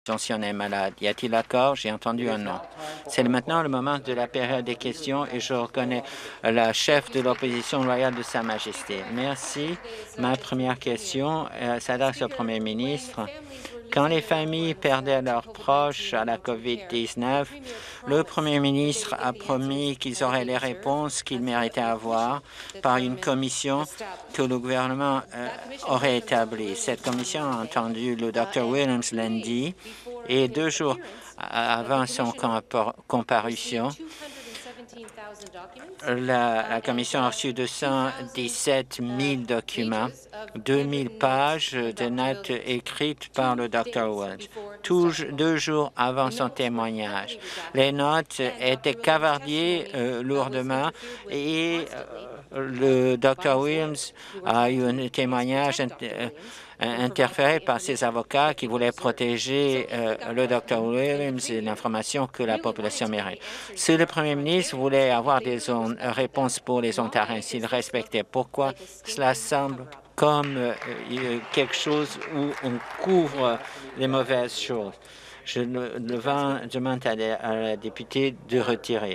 est malade. Y a-t-il accord? J'ai entendu un non. C'est maintenant le moment de la période des questions et je reconnais la chef de l'opposition loyale de Sa Majesté. Merci. Ma première question s'adresse au Premier ministre. Quand les familles perdaient leurs proches à la COVID-19, le Premier ministre a promis qu'ils auraient les réponses qu'ils méritaient avoir par une commission que le gouvernement aurait établie. Cette commission a entendu le Dr Williams lundi et 2 jours avant son comparution, la commission a reçu 217 000 documents, 2 000 pages de notes écrites par le Dr Williams, 2 jours avant son témoignage. Les notes étaient cavardées lourdement et le Dr Williams a eu un témoignage interféré par ses avocats qui voulaient protéger le Dr Williams et l'information que la population mérite. Si le Premier ministre voulait avoir des réponses pour les Ontariens, s'il respectait, pourquoi cela semble comme quelque chose où on couvre les mauvaises choses? Je demande à la députée de retirer.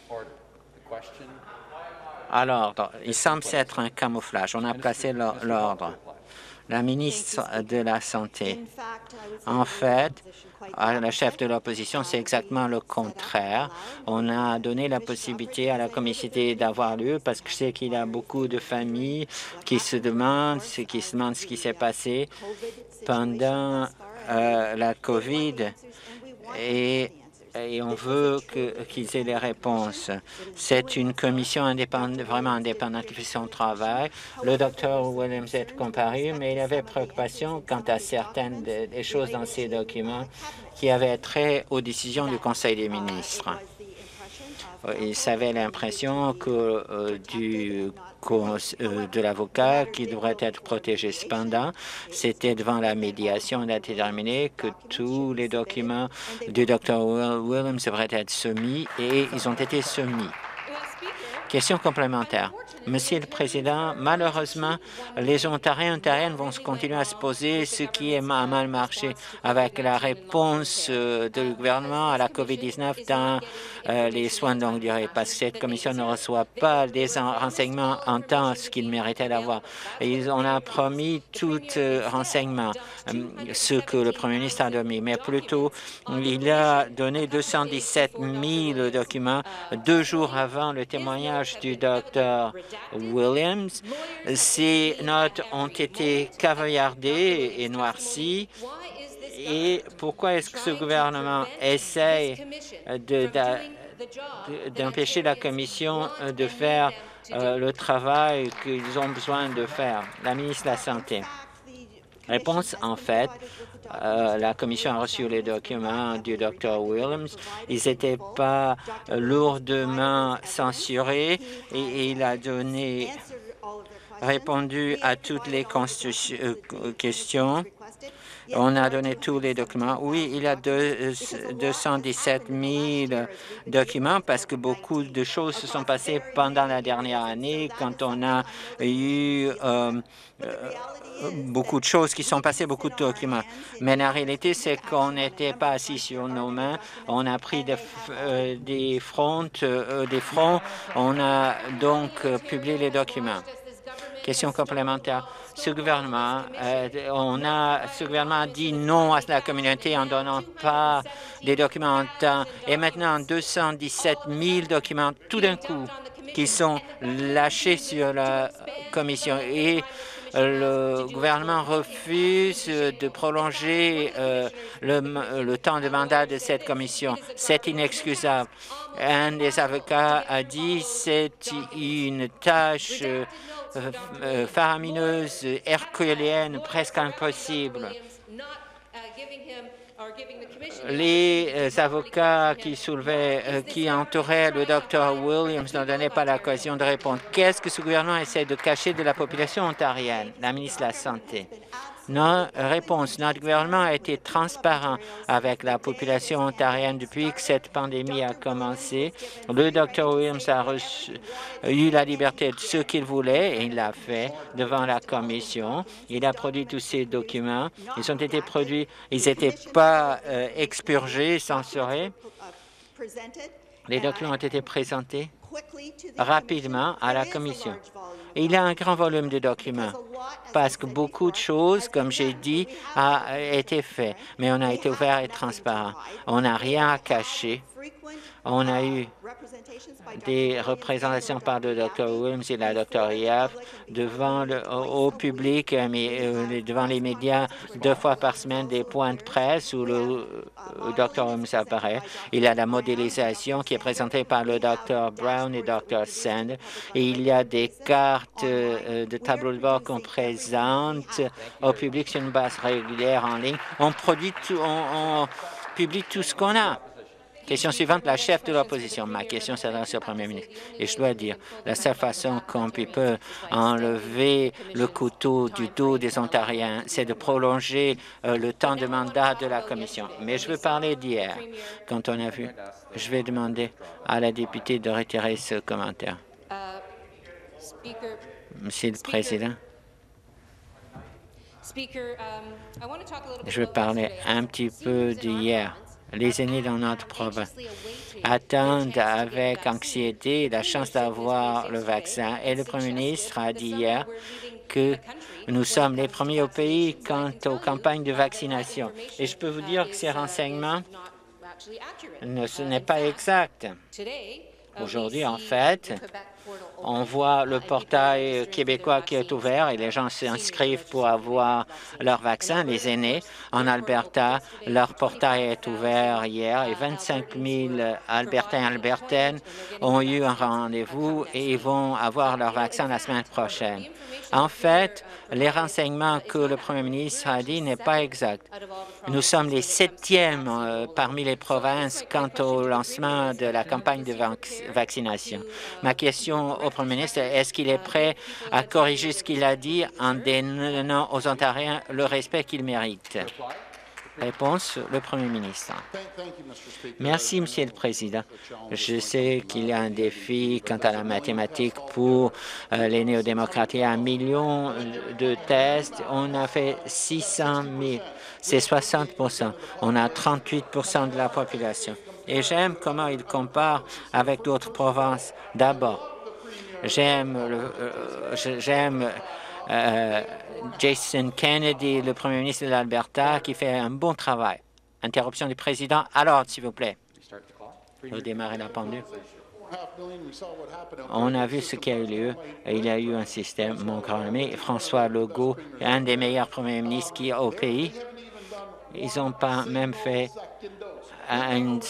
Alors, il semble être un camouflage. On a placé l'ordre. La ministre de la Santé. En fait, la chef de l'opposition, c'est exactement le contraire. On a donné la possibilité à la comité d'avoir lieu parce que je sais qu'il y a beaucoup de familles qui se demandent ce qui s'est passé pendant la COVID et on veut qu'ils aient les réponses. C'est une commission indépendante, vraiment indépendante qui fait son travail. Le Dr Williams est comparu, mais il y avait préoccupation quant à certaines des choses dans ces documents qui avaient trait aux décisions du Conseil des ministres. Il avait l'impression que de l'avocat qui devrait être protégé. Cependant, c'était devant la médiation déterminé que tous les documents du Dr Williams devraient être soumis et ils ont été soumis. Question complémentaire. Monsieur le Président, malheureusement, les Ontariens et Ontariennes vont continuer à se poser ce qui a mal marché avec la réponse du gouvernement à la COVID-19 dans les soins de longue durée, parce que cette commission ne reçoit pas des renseignements en temps ce qu'il méritait d'avoir. On a promis tout renseignement, ce que le Premier ministre a donné, mais plutôt, il a donné 217 000 documents 2 jours avant le témoignage du Dr Williams. Ces notes ont été caviardées et noircies. Et pourquoi est-ce que ce gouvernement essaie d'empêcher la Commission de faire le travail qu'ils ont besoin de faire? La ministre de la Santé. Réponse, en fait, la Commission a reçu les documents du Dr Williams. Ils n'étaient pas lourdement censurés et il a répondu à toutes les questions. On a donné tous les documents. Oui, il y a 217 000 documents parce que beaucoup de choses se sont passées pendant la dernière année quand on a eu beaucoup de choses qui sont passées, beaucoup de documents. Mais la réalité, c'est qu'on n'était pas assis sur nos mains. On a pris des fronts. On a donc publié les documents. Question complémentaire. Ce gouvernement a dit non à la communauté en ne donnant pas des documents en temps. Et maintenant, 217 000 documents, tout d'un coup, qui sont lâchés sur la commission. Et le gouvernement refuse de prolonger le temps de mandat de cette commission. C'est inexcusable. Un des avocats a dit c'est une tâche faramineuse, herculéenne, presque impossible. Les avocats qui entouraient le Dr Williams ne donnaient pas l'occasion de répondre. Qu'est-ce que ce gouvernement essaie de cacher de la population ontarienne? La ministre de la Santé. Réponse. Notre gouvernement a été transparent avec la population ontarienne depuis que cette pandémie a commencé. Le Dr Williams a eu la liberté de ce qu'il voulait et il l'a fait devant la commission. Il a produit tous ces documents. Ils ont été produits, ils n'étaient pas expurgés, censurés. Les documents ont été présentés rapidement à la commission. Et il y a un grand volume de documents parce que beaucoup de choses, comme j'ai dit, a été fait. Mais on a été ouvert et transparent. On n'a rien à cacher. On a eu des représentations par le Dr Williams et la Dr Yaf au public, devant les médias 2 fois par semaine, des points de presse où le Dr Williams apparaît. Il y a la modélisation qui est présentée par le Dr Brown et Dr Sand. Et il y a des cartes de tableau de bord qu'on présente au public sur une base régulière en ligne. On publie tout ce qu'on a. Question suivante, la chef de l'opposition. Ma question s'adresse au Premier ministre. Et je dois dire, la seule façon qu'on peut enlever le couteau du dos des Ontariens, c'est de prolonger le temps de mandat de la commission. Mais je veux parler d'hier, quand on a vu. Je vais demander à la députée de retirer ce commentaire. Monsieur le Président. Je veux parler un petit peu d'hier. Les aînés dans notre province attendent avec anxiété la chance d'avoir le vaccin. Et le Premier ministre a dit hier que nous sommes les premiers au pays quant aux campagnes de vaccination. Et je peux vous dire que ces renseignements, ce n'est pas exact. Aujourd'hui, en fait, on voit le portail québécois qui est ouvert et les gens s'inscrivent pour avoir leur vaccin, les aînés. En Alberta, leur portail est ouvert hier et 25 000 Albertains et Albertaines ont eu un rendez-vous et ils vont avoir leur vaccin la semaine prochaine. En fait, les renseignements que le Premier ministre a dit n'est pas exact. Nous sommes les 7e parmi les provinces quant au lancement de la campagne de vaccination. Ma question au Premier ministre, est-ce qu'il est prêt à corriger ce qu'il a dit en donnant aux Ontariens le respect qu'ils méritent? Réponse, le Premier ministre. Merci, Monsieur le Président. Je sais qu'il y a un défi quant à la mathématique pour les néo-démocrates. Il y a 1 million de tests. On a fait 600 000. C'est 60 %. On a 38 % de la population. Et j'aime comment il compare avec d'autres provinces. D'abord, j'aime Jason Kennedy, le Premier ministre de l'Alberta, qui fait un bon travail. Interruption du président. À l'ordre, s'il vous plaît. Redémarrer la pendule. On a vu ce qui a eu lieu. Il y a eu un système, mon grand ami, François Legault, un des meilleurs premiers ministres qui est au pays. Ils n'ont pas même fait un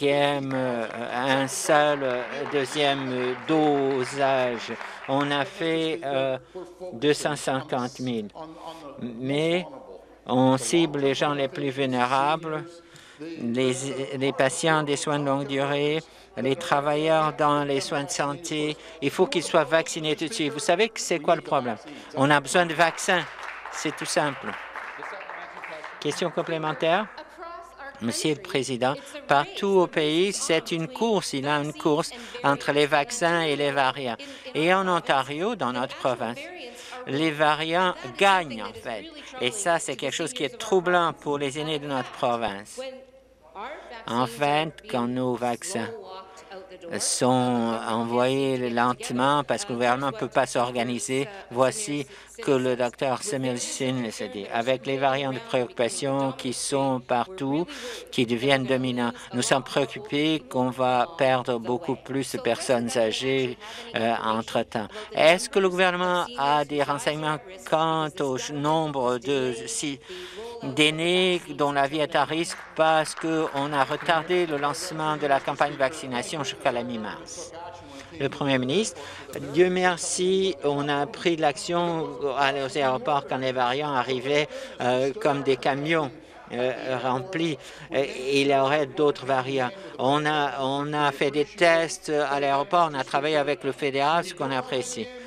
seul deuxième dosage. On a fait 250 000. Mais on cible les gens les plus vulnérables, les patients des soins de longue durée, les travailleurs dans les soins de santé. Il faut qu'ils soient vaccinés tout de suite. Vous savez que c'est quoi le problème? On a besoin de vaccins. C'est tout simple. Question complémentaire? Monsieur le Président, partout au pays, c'est une course. Il y a une course entre les vaccins et les variants. Et en Ontario, dans notre province, les variants gagnent, en fait. Et ça, c'est quelque chose qui est troublant pour les aînés de notre province. En fait, quand nos vaccins sont envoyés lentement parce que le gouvernement ne peut pas s'organiser, voici que le Dr Samuelson s'est dit. Avec les variants de préoccupation qui sont partout, qui deviennent dominants, nous sommes préoccupés qu'on va perdre beaucoup plus de personnes âgées entre-temps. Est-ce que le gouvernement a des renseignements quant au nombre d'aînés dont la vie est à risque parce qu'on a retardé le lancement de la campagne de vaccination jusqu'à la mi-mars? Le Premier ministre, Dieu merci, on a pris de l'action aux aéroports quand les variants arrivaient comme des camions remplis. Il y aurait d'autres variants. On a fait des tests à l'aéroport, on a travaillé avec le fédéral, ce qu'on apprécie.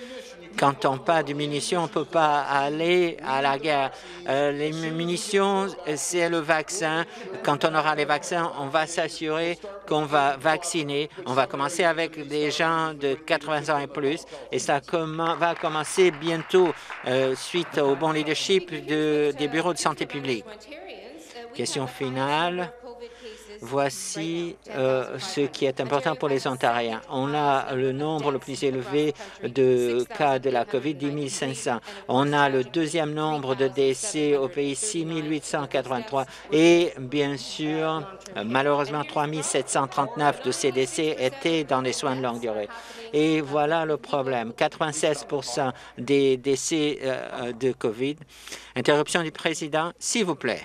Quand on parle de munitions, on ne peut pas aller à la guerre. Les munitions, c'est le vaccin. Quand on aura les vaccins, on va s'assurer qu'on va vacciner. On va commencer avec des gens de 80 ans et plus, et ça va commencer bientôt suite au bon leadership des bureaux de santé publique. Question finale. Voici ce qui est important pour les Ontariens. On a le nombre le plus élevé de cas de la COVID, 10 500. On a le deuxième nombre de décès au pays, 6 883. Et bien sûr, malheureusement, 3 739 de ces décès étaient dans les soins de longue durée. Et voilà le problème. 96 des décès de COVID. Interruption du président, s'il vous plaît.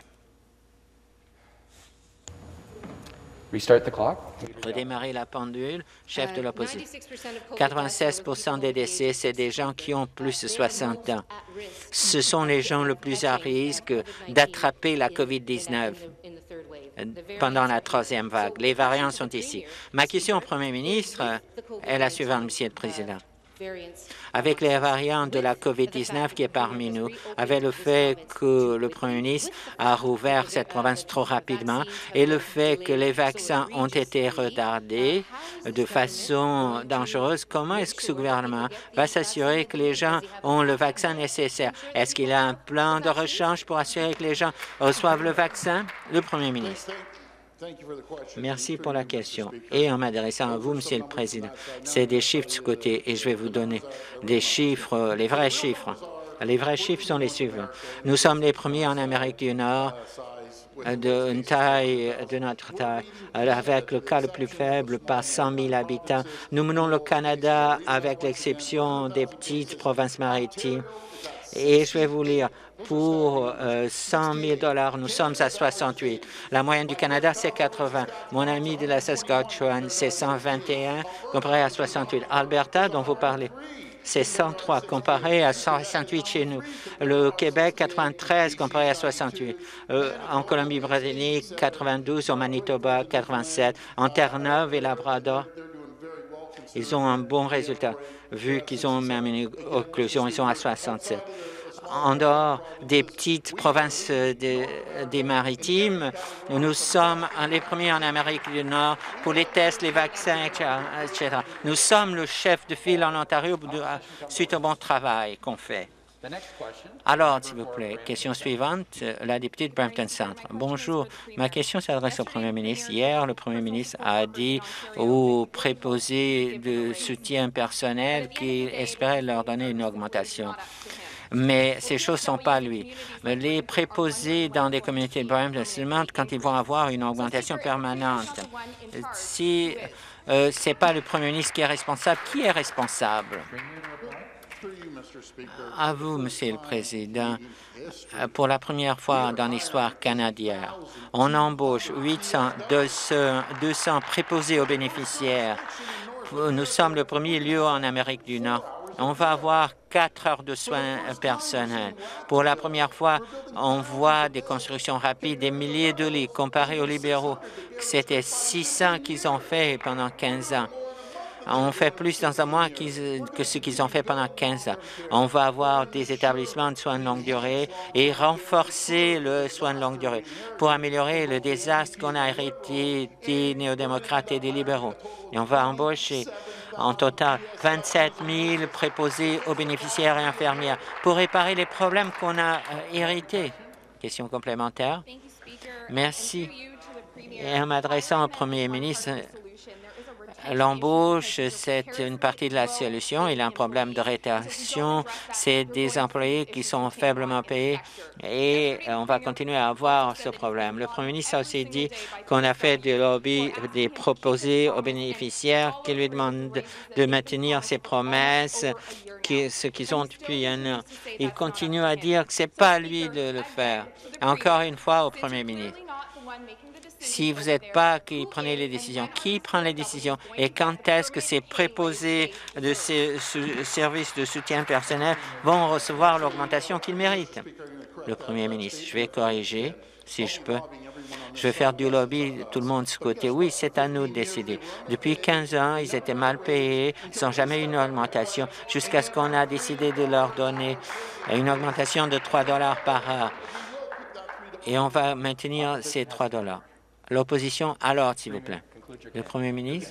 Restart the clock. Redémarrer la pendule, chef de l'opposition. 96 des décès, c'est des gens qui ont plus de 60 ans. Ce sont les gens le plus à risque d'attraper la COVID-19 pendant la troisième vague. Les variants sont ici. Ma question au Premier ministre est la suivante, Monsieur le Président. Avec les variants de la COVID-19 qui est parmi nous, avec le fait que le Premier ministre a rouvert cette province trop rapidement et le fait que les vaccins ont été retardés de façon dangereuse, comment est-ce que ce gouvernement va s'assurer que les gens ont le vaccin nécessaire? Est-ce qu'il a un plan de rechange pour assurer que les gens reçoivent le vaccin? Le Premier ministre. Merci pour la question. Et en m'adressant à vous, Monsieur le Président, c'est des chiffres de ce côté et je vais vous donner des chiffres, les vrais chiffres. Les vrais chiffres sont les suivants. Nous sommes les premiers en Amérique du Nord de notre taille, avec le cas le plus faible par 100 000 habitants. Nous menons le Canada avec l'exception des petites provinces maritimes. Et je vais vous lire, pour 100 000 $, nous sommes à 68. La moyenne du Canada, c'est 80. Mon ami de la Saskatchewan, c'est 121 comparé à 68. Alberta, dont vous parlez, c'est 103 comparé à 168 chez nous. Le Québec, 93 comparé à 68. En Colombie-Britannique, 92. Au Manitoba, 87. En Terre-Neuve et Labrador, ils ont un bon résultat, vu qu'ils ont même une occlusion, ils sont à 67. En dehors des petites provinces des maritimes, nous sommes les premiers en Amérique du Nord pour les tests, les vaccins, etc. Nous sommes le chef de file en Ontario suite au bon travail qu'on fait. Alors, s'il vous plaît, question suivante, la députée de Brampton Centre. Bonjour, ma question s'adresse au Premier ministre. Hier, le Premier ministre a dit aux préposés de soutien personnel qu'il espérait leur donner une augmentation. Mais ces choses ne sont pas lui. Les préposés dans des communautés de Brampton se demandent quand ils vont avoir une augmentation permanente. Si ce n'est pas le Premier ministre qui est responsable, qui est responsable? À vous, Monsieur le Président. Pour la première fois dans l'histoire canadienne, on embauche 200 préposés aux bénéficiaires. Nous sommes le premier lieu en Amérique du Nord. On va avoir 4 heures de soins personnels. Pour la première fois, on voit des constructions rapides, des milliers de lits, comparés aux libéraux. C'était 600 qu'ils ont fait pendant 15 ans. On fait plus dans un mois que ce qu'ils ont fait pendant 15 ans. On va avoir des établissements de soins de longue durée et renforcer le soin de longue durée pour améliorer le désastre qu'on a hérité des néo-démocrates et des libéraux. Et on va embaucher en total 27 000 préposés aux bénéficiaires et infirmières pour réparer les problèmes qu'on a hérités. Question complémentaire. Merci. Et en m'adressant au Premier ministre, l'embauche, c'est une partie de la solution. Il y a un problème de rétention. C'est des employés qui sont faiblement payés et on va continuer à avoir ce problème. Le Premier ministre a aussi dit qu'on a fait du lobby des proposés aux bénéficiaires qui lui demandent de maintenir ses promesses, ce qu'ils ont depuis un an. Il continue à dire que ce n'est pas à lui de le faire. Encore une fois, au Premier ministre. Si vous n'êtes pas qui prenez les décisions, qui prend les décisions et quand est-ce que ces préposés de ces services de soutien personnel vont recevoir l'augmentation qu'ils méritent? Le Premier ministre, je vais corriger, si je peux. Je vais faire du lobby, tout le monde de ce côté. Oui, c'est à nous de décider. Depuis 15 ans, ils étaient mal payés, ils n'ont jamais eu une augmentation, jusqu'à ce qu'on a décidé de leur donner une augmentation de 3 par heure. Et on va maintenir ces 3 $. L'opposition, alors, s'il vous plaît. Le Premier ministre.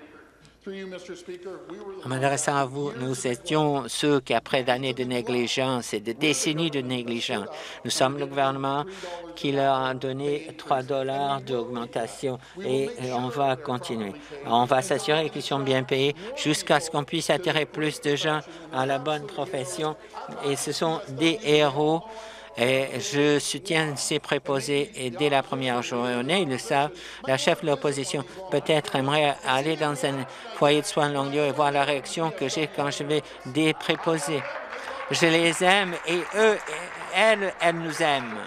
En m'adressant à vous, nous étions ceux qui, après d'années de négligence et de décennies de négligence, nous sommes le gouvernement qui leur a donné 3 $ d'augmentation et on va continuer. On va s'assurer qu'ils sont bien payés jusqu'à ce qu'on puisse attirer plus de gens à la bonne profession. Et ce sont des héros. Et je soutiens ces préposés et dès la première journée, ils le savent. La chef de l'opposition peut-être aimerait aller dans un foyer de soins de longue durée et voir la réaction que j'ai quand je vais des préposés. Je les aime et eux, elles nous aiment.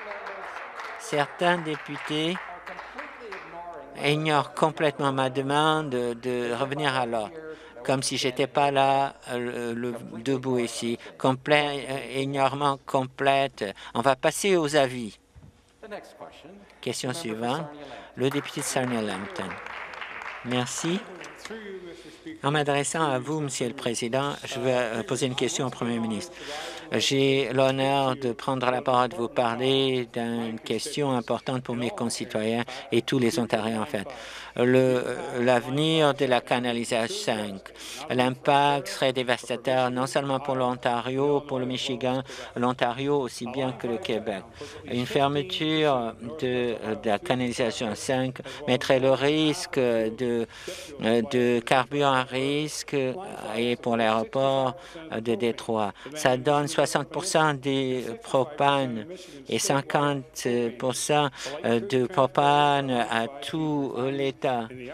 Certains députés ignorent complètement ma demande de revenir à l'ordre, comme si j'étais pas là, debout ici. Ignorement complète. On va passer aux avis. Question suivante, le député de Sarnia-Lambton. Merci. En m'adressant à vous, Monsieur le Président, je vais poser une question au Premier ministre. J'ai l'honneur de prendre la parole, de vous parler d'une question importante pour mes concitoyens et tous les Ontariens, en fait. L'avenir de la canalisation 5. L'impact serait dévastateur non seulement pour l'Ontario, pour le Michigan, l'Ontario aussi bien que le Québec. Une fermeture de la canalisation 5 mettrait le risque de carburant à risque et pour l'aéroport de Détroit. Ça donne 60 des propanes et 50 de propane à tout l'État.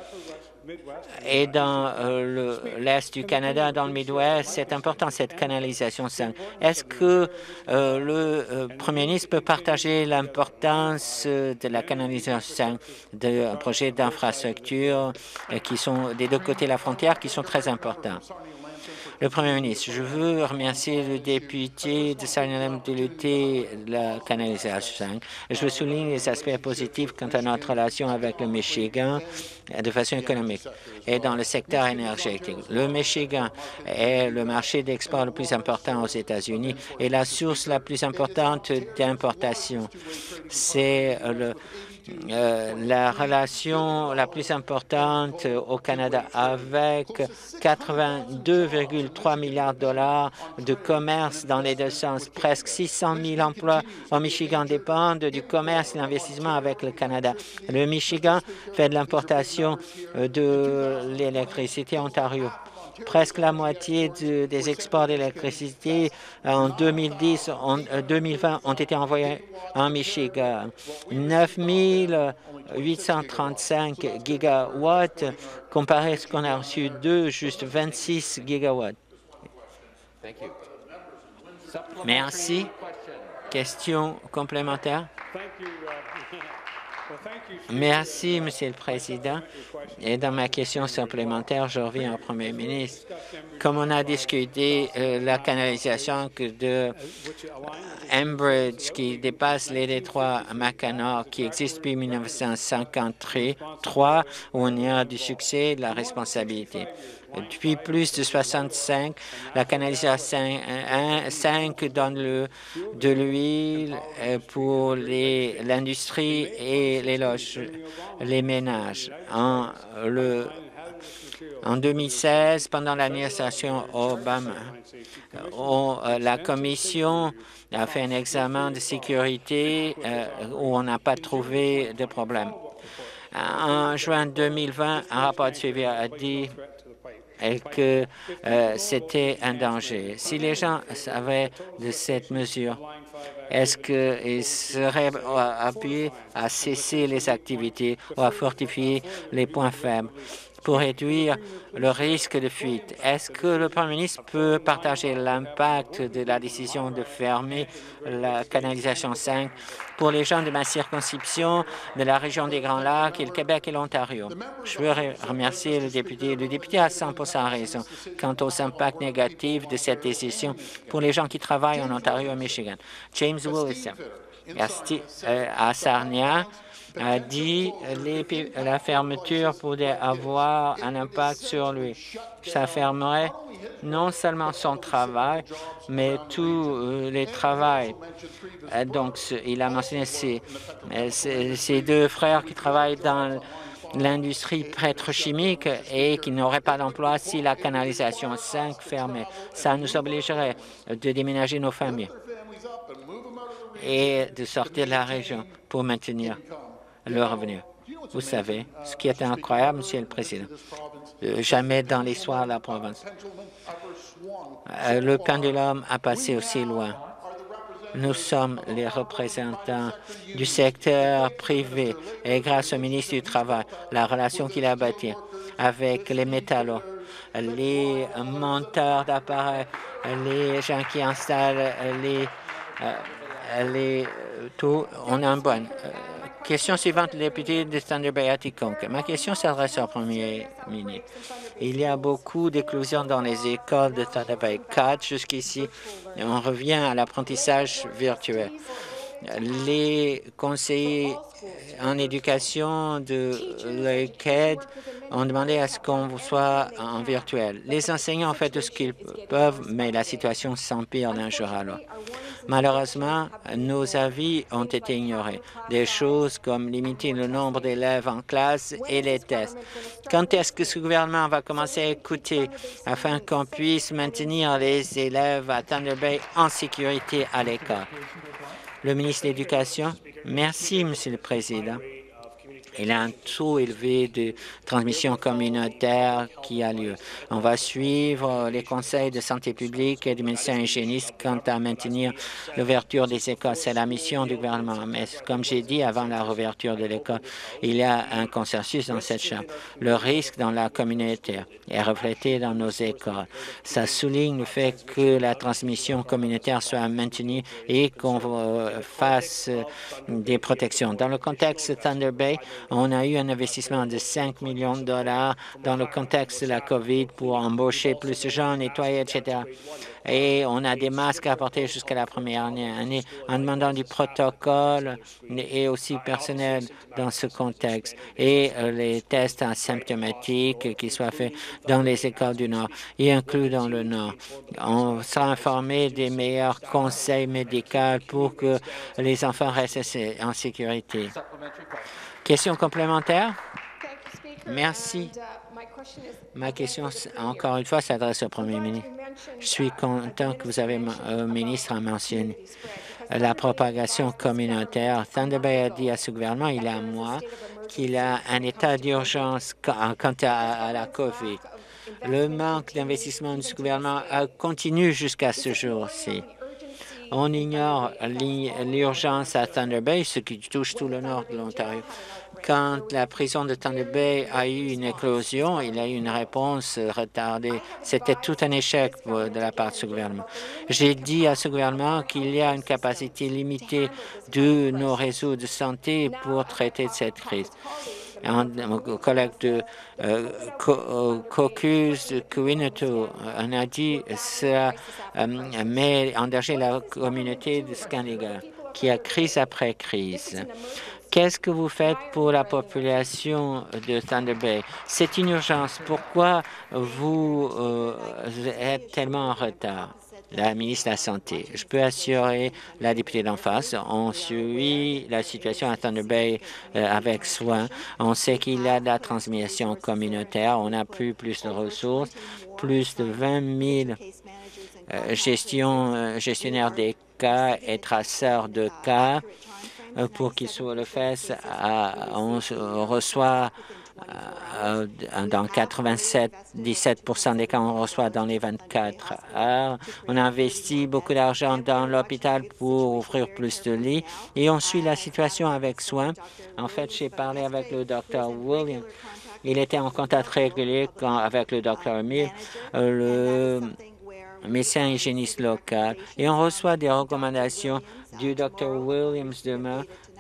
Et dans l'Est du Canada, dans le Midwest, c'est important cette canalisation 5. Est-ce que le Premier ministre peut partager l'importance de la canalisation 5, de projets d'infrastructure qui sont des deux côtés de la frontière, qui sont très importants? Le Premier ministre, je veux remercier le député de Sarnia-Lambton de lutter la canalisation 5. Je veux souligner les aspects positifs quant à notre relation avec le Michigan de façon économique et dans le secteur énergétique. Le Michigan est le marché d'export le plus important aux États-Unis et la source la plus importante d'importation. C'est la relation la plus importante au Canada avec 82,3 milliards de $ de commerce dans les deux sens. Presque 600 000 emplois au Michigan dépendent du commerce et de l'investissement avec le Canada. Le Michigan fait de l'importation de l'électricité en Ontario. Presque la moitié des exports d'électricité en 2020 ont été envoyés en Michigan. 9 835 gigawatts comparé à ce qu'on a reçu juste 26 gigawatts. Merci. Question complémentaire? Merci, Monsieur le Président. Et dans ma question supplémentaire, je reviens au Premier ministre. Comme on a discuté, la canalisation de Enbridge qui dépasse les détroits Mackinac, qui existe depuis 1953, où on y a du succès et de la responsabilité. Depuis plus de 65, la canalisation 5 donne de l'huile pour l'industrie et les ménages. En 2016, pendant l'administration Obama, la Commission a fait un examen de sécurité où on n'a pas trouvé de problème. En juin 2020, un rapport de suivi a dit que c'était un danger. Si les gens savaient de cette mesure, est-ce qu'ils seraient appuyés à cesser les activités ou à fortifier les points faibles pour réduire le risque de fuite? Est-ce que le Premier ministre peut partager l'impact de la décision de fermer la canalisation 5 pour les gens de ma circonscription, de la région des Grands Lacs et le Québec et l'Ontario? Je veux remercier le député. Le député a 100% raison quant aux impacts négatifs de cette décision pour les gens qui travaillent en Ontario et Michigan. James Willison, à Sarnia, a dit que la fermeture pourrait avoir un impact sur lui. Ça fermerait non seulement son travail, mais tous les travails. Donc, il a mentionné ces deux frères qui travaillent dans l'industrie pétrochimique et qui n'auraient pas d'emploi si la canalisation 5 fermait. Ça nous obligerait de déménager nos familles et de sortir de la région pour maintenir le revenu. Vous savez, ce qui est incroyable, Monsieur le Président, jamais dans l'histoire de la province, le pendulum a passé aussi loin. Nous sommes les représentants du secteur privé et grâce au ministre du Travail, la relation qu'il a bâtie avec les métallos, les monteurs d'appareils, les gens qui installent tout, on a une bonne. Question suivante, le député de Thunder Bay Atikokan. Ma question s'adresse au Premier ministre. Il y a beaucoup d'éclosions dans les écoles de Thunder Bay 4 jusqu'ici. On revient à l'apprentissage virtuel. Les conseillers en éducation de l'ECAD ont demandé à ce qu'on soit en virtuel. Les enseignants ont fait tout ce qu'ils peuvent, mais la situation s'empire d'un jour à l'autre. Malheureusement, nos avis ont été ignorés. Des choses comme limiter le nombre d'élèves en classe et les tests. Quand est-ce que ce gouvernement va commencer à écouter afin qu'on puisse maintenir les élèves à Thunder Bay en sécurité à l'école? Le ministre de l'Éducation. Merci, Monsieur le Président. Il y a un taux élevé de transmission communautaire qui a lieu. On va suivre les conseils de santé publique et du médecin hygiéniste quant à maintenir l'ouverture des écoles. C'est la mission du gouvernement. Mais comme j'ai dit avant la réouverture de l'école, il y a un consensus dans cette Chambre. Le risque dans la communauté est reflété dans nos écoles. Ça souligne le fait que la transmission communautaire soit maintenue et qu'on fasse des protections. Dans le contexte de Thunder Bay, on a eu un investissement de 5 millions de dollars dans le contexte de la COVID pour embaucher plus de gens, nettoyer, etc. Et on a des masques à apporter jusqu'à la première année en demandant du protocole et aussi personnel dans ce contexte. Et les tests asymptomatiques qui soient faits dans les écoles du Nord et inclus dans le Nord. On sera informé des meilleurs conseils médicaux pour que les enfants restent en sécurité. Question complémentaire? Merci. Ma question, encore une fois, s'adresse au Premier ministre. Je suis content que vous avez, ministre, mentionné la propagation communautaire. Thunder Bay a dit à ce gouvernement, il y a un mois, qu'il a un état d'urgence quant à la COVID. Le manque d'investissement de ce gouvernement continue jusqu'à ce jour-ci. On ignore l'urgence à Thunder Bay, ce qui touche tout le nord de l'Ontario. Quand la prison de Thunder Bay a eu une éclosion, il a eu une réponse retardée. C'était tout un échec de la part de ce gouvernement. J'ai dit à ce gouvernement qu'il y a une capacité limitée de nos réseaux de santé pour traiter de cette crise. Un collègue de Caucus de Quinato en a dit ça met en danger la communauté de Scandinavie qui a crise après crise. Qu'est-ce que vous faites pour la population de Thunder Bay? C'est une urgence. Pourquoi vous êtes tellement en retard? La ministre de la Santé. Je peux assurer la députée d'en face. On suit la situation à Thunder Bay avec soin. On sait qu'il y a de la transmission communautaire. On a plus de ressources, plus de 20 000 gestionnaires des cas et traceurs de cas pour qu'ils soient le fait. On reçoit dans 17% des cas, on reçoit dans les 24 heures. On a investi beaucoup d'argent dans l'hôpital pour ouvrir plus de lits et on suit la situation avec soin. En fait, j'ai parlé avec le Dr Williams. Il était en contact régulier avec le Dr Emile, le médecin hygiéniste local, et on reçoit des recommandations du Dr Williams demain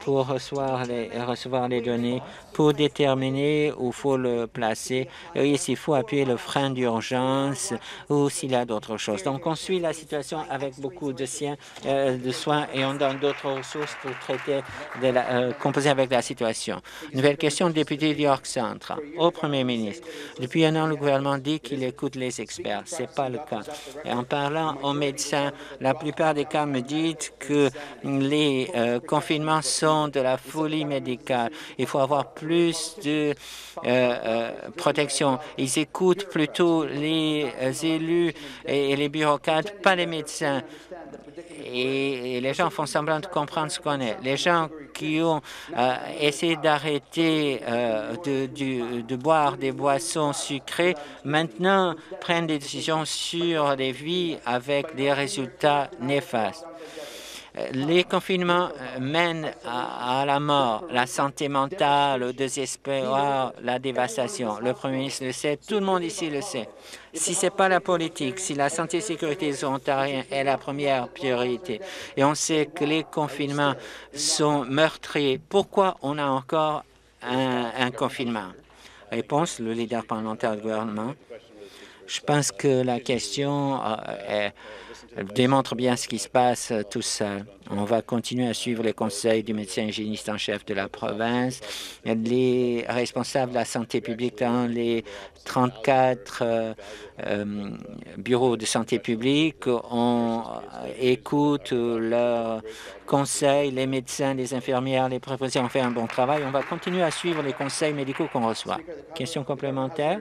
pour recevoir les données, pour déterminer où il faut le placer et s'il faut appuyer le frein d'urgence ou s'il y a d'autres choses. Donc, on suit la situation avec beaucoup de soins et on donne d'autres ressources pour traiter composer avec la situation. Nouvelle question, député d'York Centre. Au Premier ministre, depuis un an, le gouvernement dit qu'il écoute les experts. Ce n'est pas le cas. Et en parlant aux médecins, la plupart des cas me disent que les confinements sont de la folie médicale. Il faut avoir plus de protection. Ils écoutent plutôt les élus et les bureaucrates, pas les médecins. Et les gens font semblant de comprendre ce qu'on est. Les gens qui ont essayé d'arrêter de boire des boissons sucrées, maintenant prennent des décisions sur des vies avec des résultats néfastes. Les confinements mènent à la mort, la santé mentale, le désespoir, la dévastation. Le Premier ministre le sait, tout le monde ici le sait. Si ce n'est pas la politique, si la santé et la sécurité des Ontariens est la première priorité, et on sait que les confinements sont meurtriers, pourquoi on a encore un confinement? Réponse, le leader parlementaire du gouvernement. Je pense que la question démontre bien ce qui se passe tout seul. On va continuer à suivre les conseils du médecin hygiéniste en chef de la province. Les responsables de la santé publique dans les 34 bureaux de santé publique écoutent leurs conseils. Les médecins, les infirmières, les préposés ont fait un bon travail. On va continuer à suivre les conseils médicaux qu'on reçoit. Question complémentaire?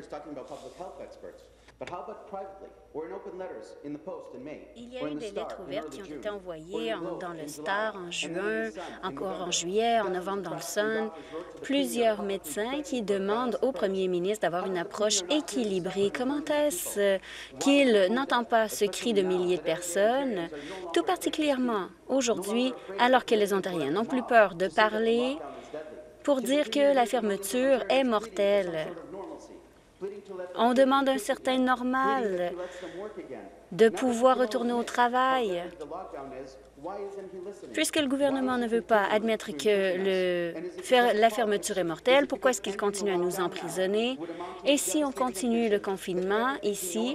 Il y a eu des lettres ouvertes qui ont été envoyées dans le Star en juin, encore en juillet, en novembre dans le Sun. Plusieurs médecins qui demandent au premier ministre d'avoir une approche équilibrée. Comment est-ce qu'il n'entend pas ce cri de milliers de personnes, tout particulièrement aujourd'hui, alors que les Ontariens n'ont plus peur de parler pour dire que la fermeture est mortelle? On demande un certain normal, de pouvoir retourner au travail. Puisque le gouvernement ne veut pas admettre que la fermeture est mortelle, pourquoi est-ce qu'il continue à nous emprisonner? Et si on continue le confinement ici,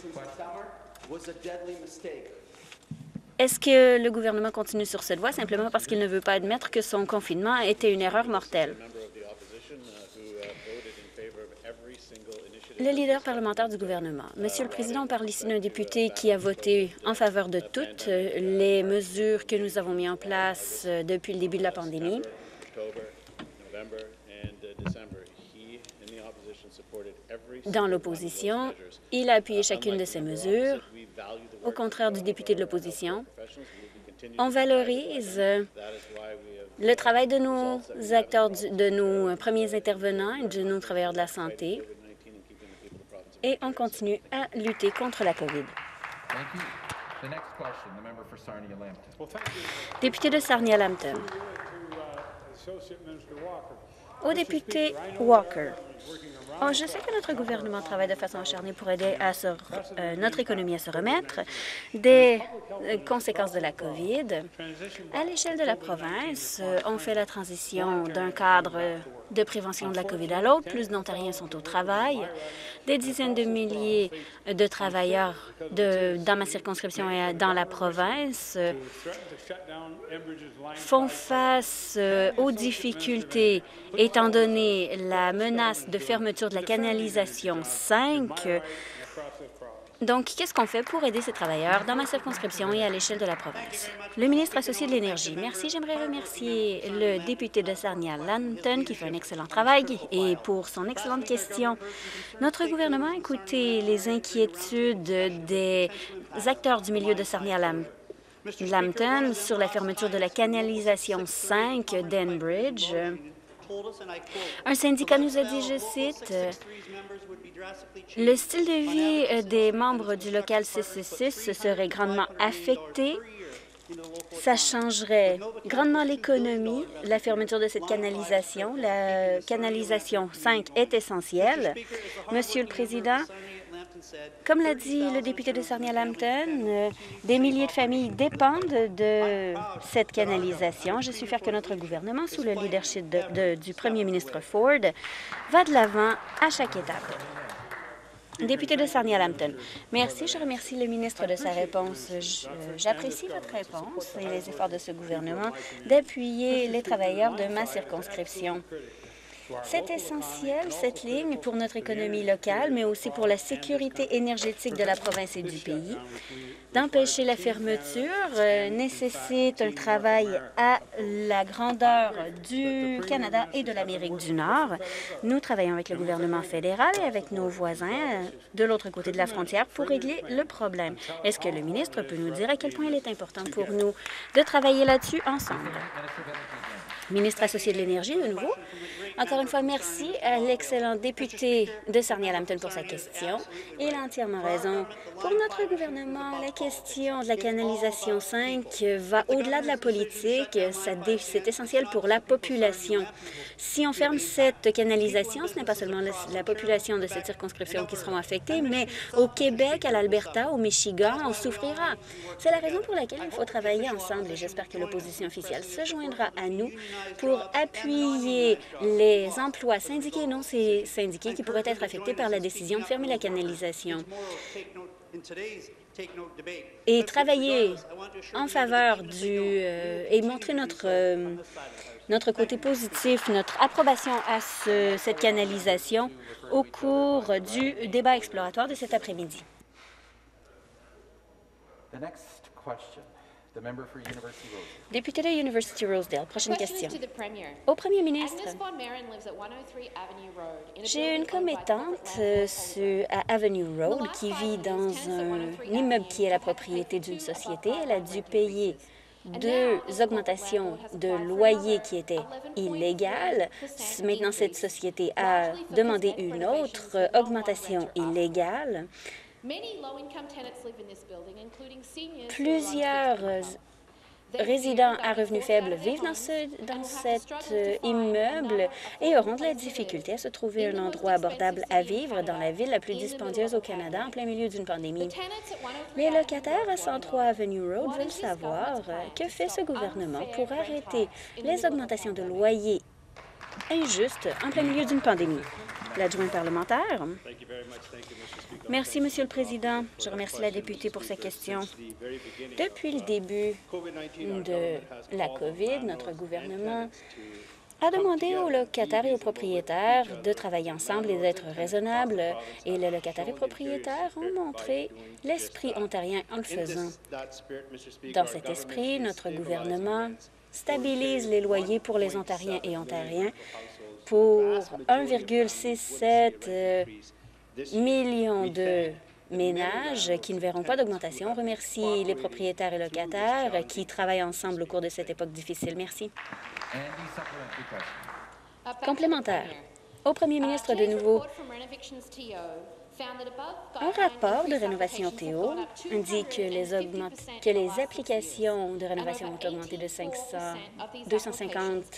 est-ce que le gouvernement continue sur cette voie simplement parce qu'il ne veut pas admettre que son confinement était une erreur mortelle? Le leader parlementaire du gouvernement. Monsieur le Président, on parle ici d'un député qui a voté en faveur de toutes les mesures que nous avons mises en place depuis le début de la pandémie. Dans l'opposition, il a appuyé chacune de ces mesures. Au contraire du député de l'opposition, on valorise le travail de nos acteurs, de nos premiers intervenants et de nos travailleurs de la santé. Et on continue à lutter contre la COVID. Député de Sarnia-Lambton. Au député Walker. Je sais que notre gouvernement travaille de façon acharnée pour aider notre économie à se remettre des conséquences de la COVID. À l'échelle de la province, on fait la transition d'un cadre de prévention de la COVID à l'autre. Plus d'Ontariens sont au travail. Des dizaines de milliers de travailleurs dans ma circonscription et dans la province font face aux difficultés étant donné la menace de fermeture de la canalisation 5. Donc, qu'est-ce qu'on fait pour aider ces travailleurs dans ma circonscription et à l'échelle de la province? Le ministre associé de l'Énergie. Merci. J'aimerais remercier le député de Sarnia-Lambton qui fait un excellent travail et pour son excellente question. Notre gouvernement a écouté les inquiétudes des acteurs du milieu de Sarnia-Lambton sur la fermeture de la canalisation 5 d'Enbridge. Un syndicat nous a dit, je cite, « Le style de vie des membres du local 666 serait grandement affecté. Ça changerait grandement l'économie, la fermeture de cette canalisation. La canalisation 5 est essentielle. Monsieur le Président, Comme l'a dit le député de Sarnia-Lambton, des milliers de familles dépendent de cette canalisation. Je suis fière que notre gouvernement, sous le leadership du premier ministre Ford, va de l'avant à chaque étape. Député de Sarnia-Lambton, merci. Je remercie le ministre de sa réponse. J'apprécie votre réponse et les efforts de ce gouvernement d'appuyer les travailleurs de ma circonscription. C'est essentiel, cette ligne, pour notre économie locale, mais aussi pour la sécurité énergétique de la province et du pays. D'empêcher la fermeture nécessite un travail à la grandeur du Canada et de l'Amérique du Nord. Nous travaillons avec le gouvernement fédéral et avec nos voisins de l'autre côté de la frontière pour régler le problème. Est-ce que le ministre peut nous dire à quel point il est important pour nous de travailler là-dessus ensemble? Ministre associé de l'Énergie, de nouveau. Encore une fois, merci à l'excellent député de Sarnia-Lambton pour sa question. Il a entièrement raison. Pour notre gouvernement, la question de la canalisation 5 va au-delà de la politique. C'est essentiel pour la population. Si on ferme cette canalisation, ce n'est pas seulement la population de cette circonscription qui seront affectées, mais au Québec, à l'Alberta, au Michigan, on souffrira. C'est la raison pour laquelle il faut travailler ensemble et j'espère que l'opposition officielle se joindra à nous pour appuyer les emplois syndiqués et non syndiqués qui pourraient être affectés par la décision de fermer la canalisation. Et travailler en faveur et montrer notre côté positif, notre approbation à cette canalisation au cours du débat exploratoire de cet après-midi. Député de University Rosedale, prochaine question. Au premier ministre, j'ai une commettante à Avenue Road qui vit dans un immeuble qui est la propriété d'une société. Elle a dû payer 2 augmentations de loyer qui étaient illégales. Maintenant, cette société a demandé une autre augmentation illégale. Plusieurs résidents à revenus faibles vivent dans cet immeuble et auront de la difficulté à se trouver un endroit abordable à vivre dans la ville la plus dispendieuse au Canada en plein milieu d'une pandémie. Les locataires à 103 Avenue Road veulent savoir que fait ce gouvernement pour arrêter les augmentations de loyers injustes en plein milieu d'une pandémie. L'adjoint parlementaire. Merci, Monsieur le Président. Je remercie la députée pour sa question. Depuis le début de la COVID, notre gouvernement a demandé aux locataires et aux propriétaires de travailler ensemble et d'être raisonnables. Et les locataires et propriétaires ont montré l'esprit ontarien en le faisant. Dans cet esprit, notre gouvernement stabilise les loyers pour les Ontariens et Ontariens pour 1,67 million de ménages qui ne verront pas d'augmentation. On remercie les propriétaires et locataires qui travaillent ensemble au cours de cette époque difficile. Merci. Complémentaire. Au premier ministre de nouveau. Un rapport de rénovation Théo indique que les applications de rénovation ont augmenté de 250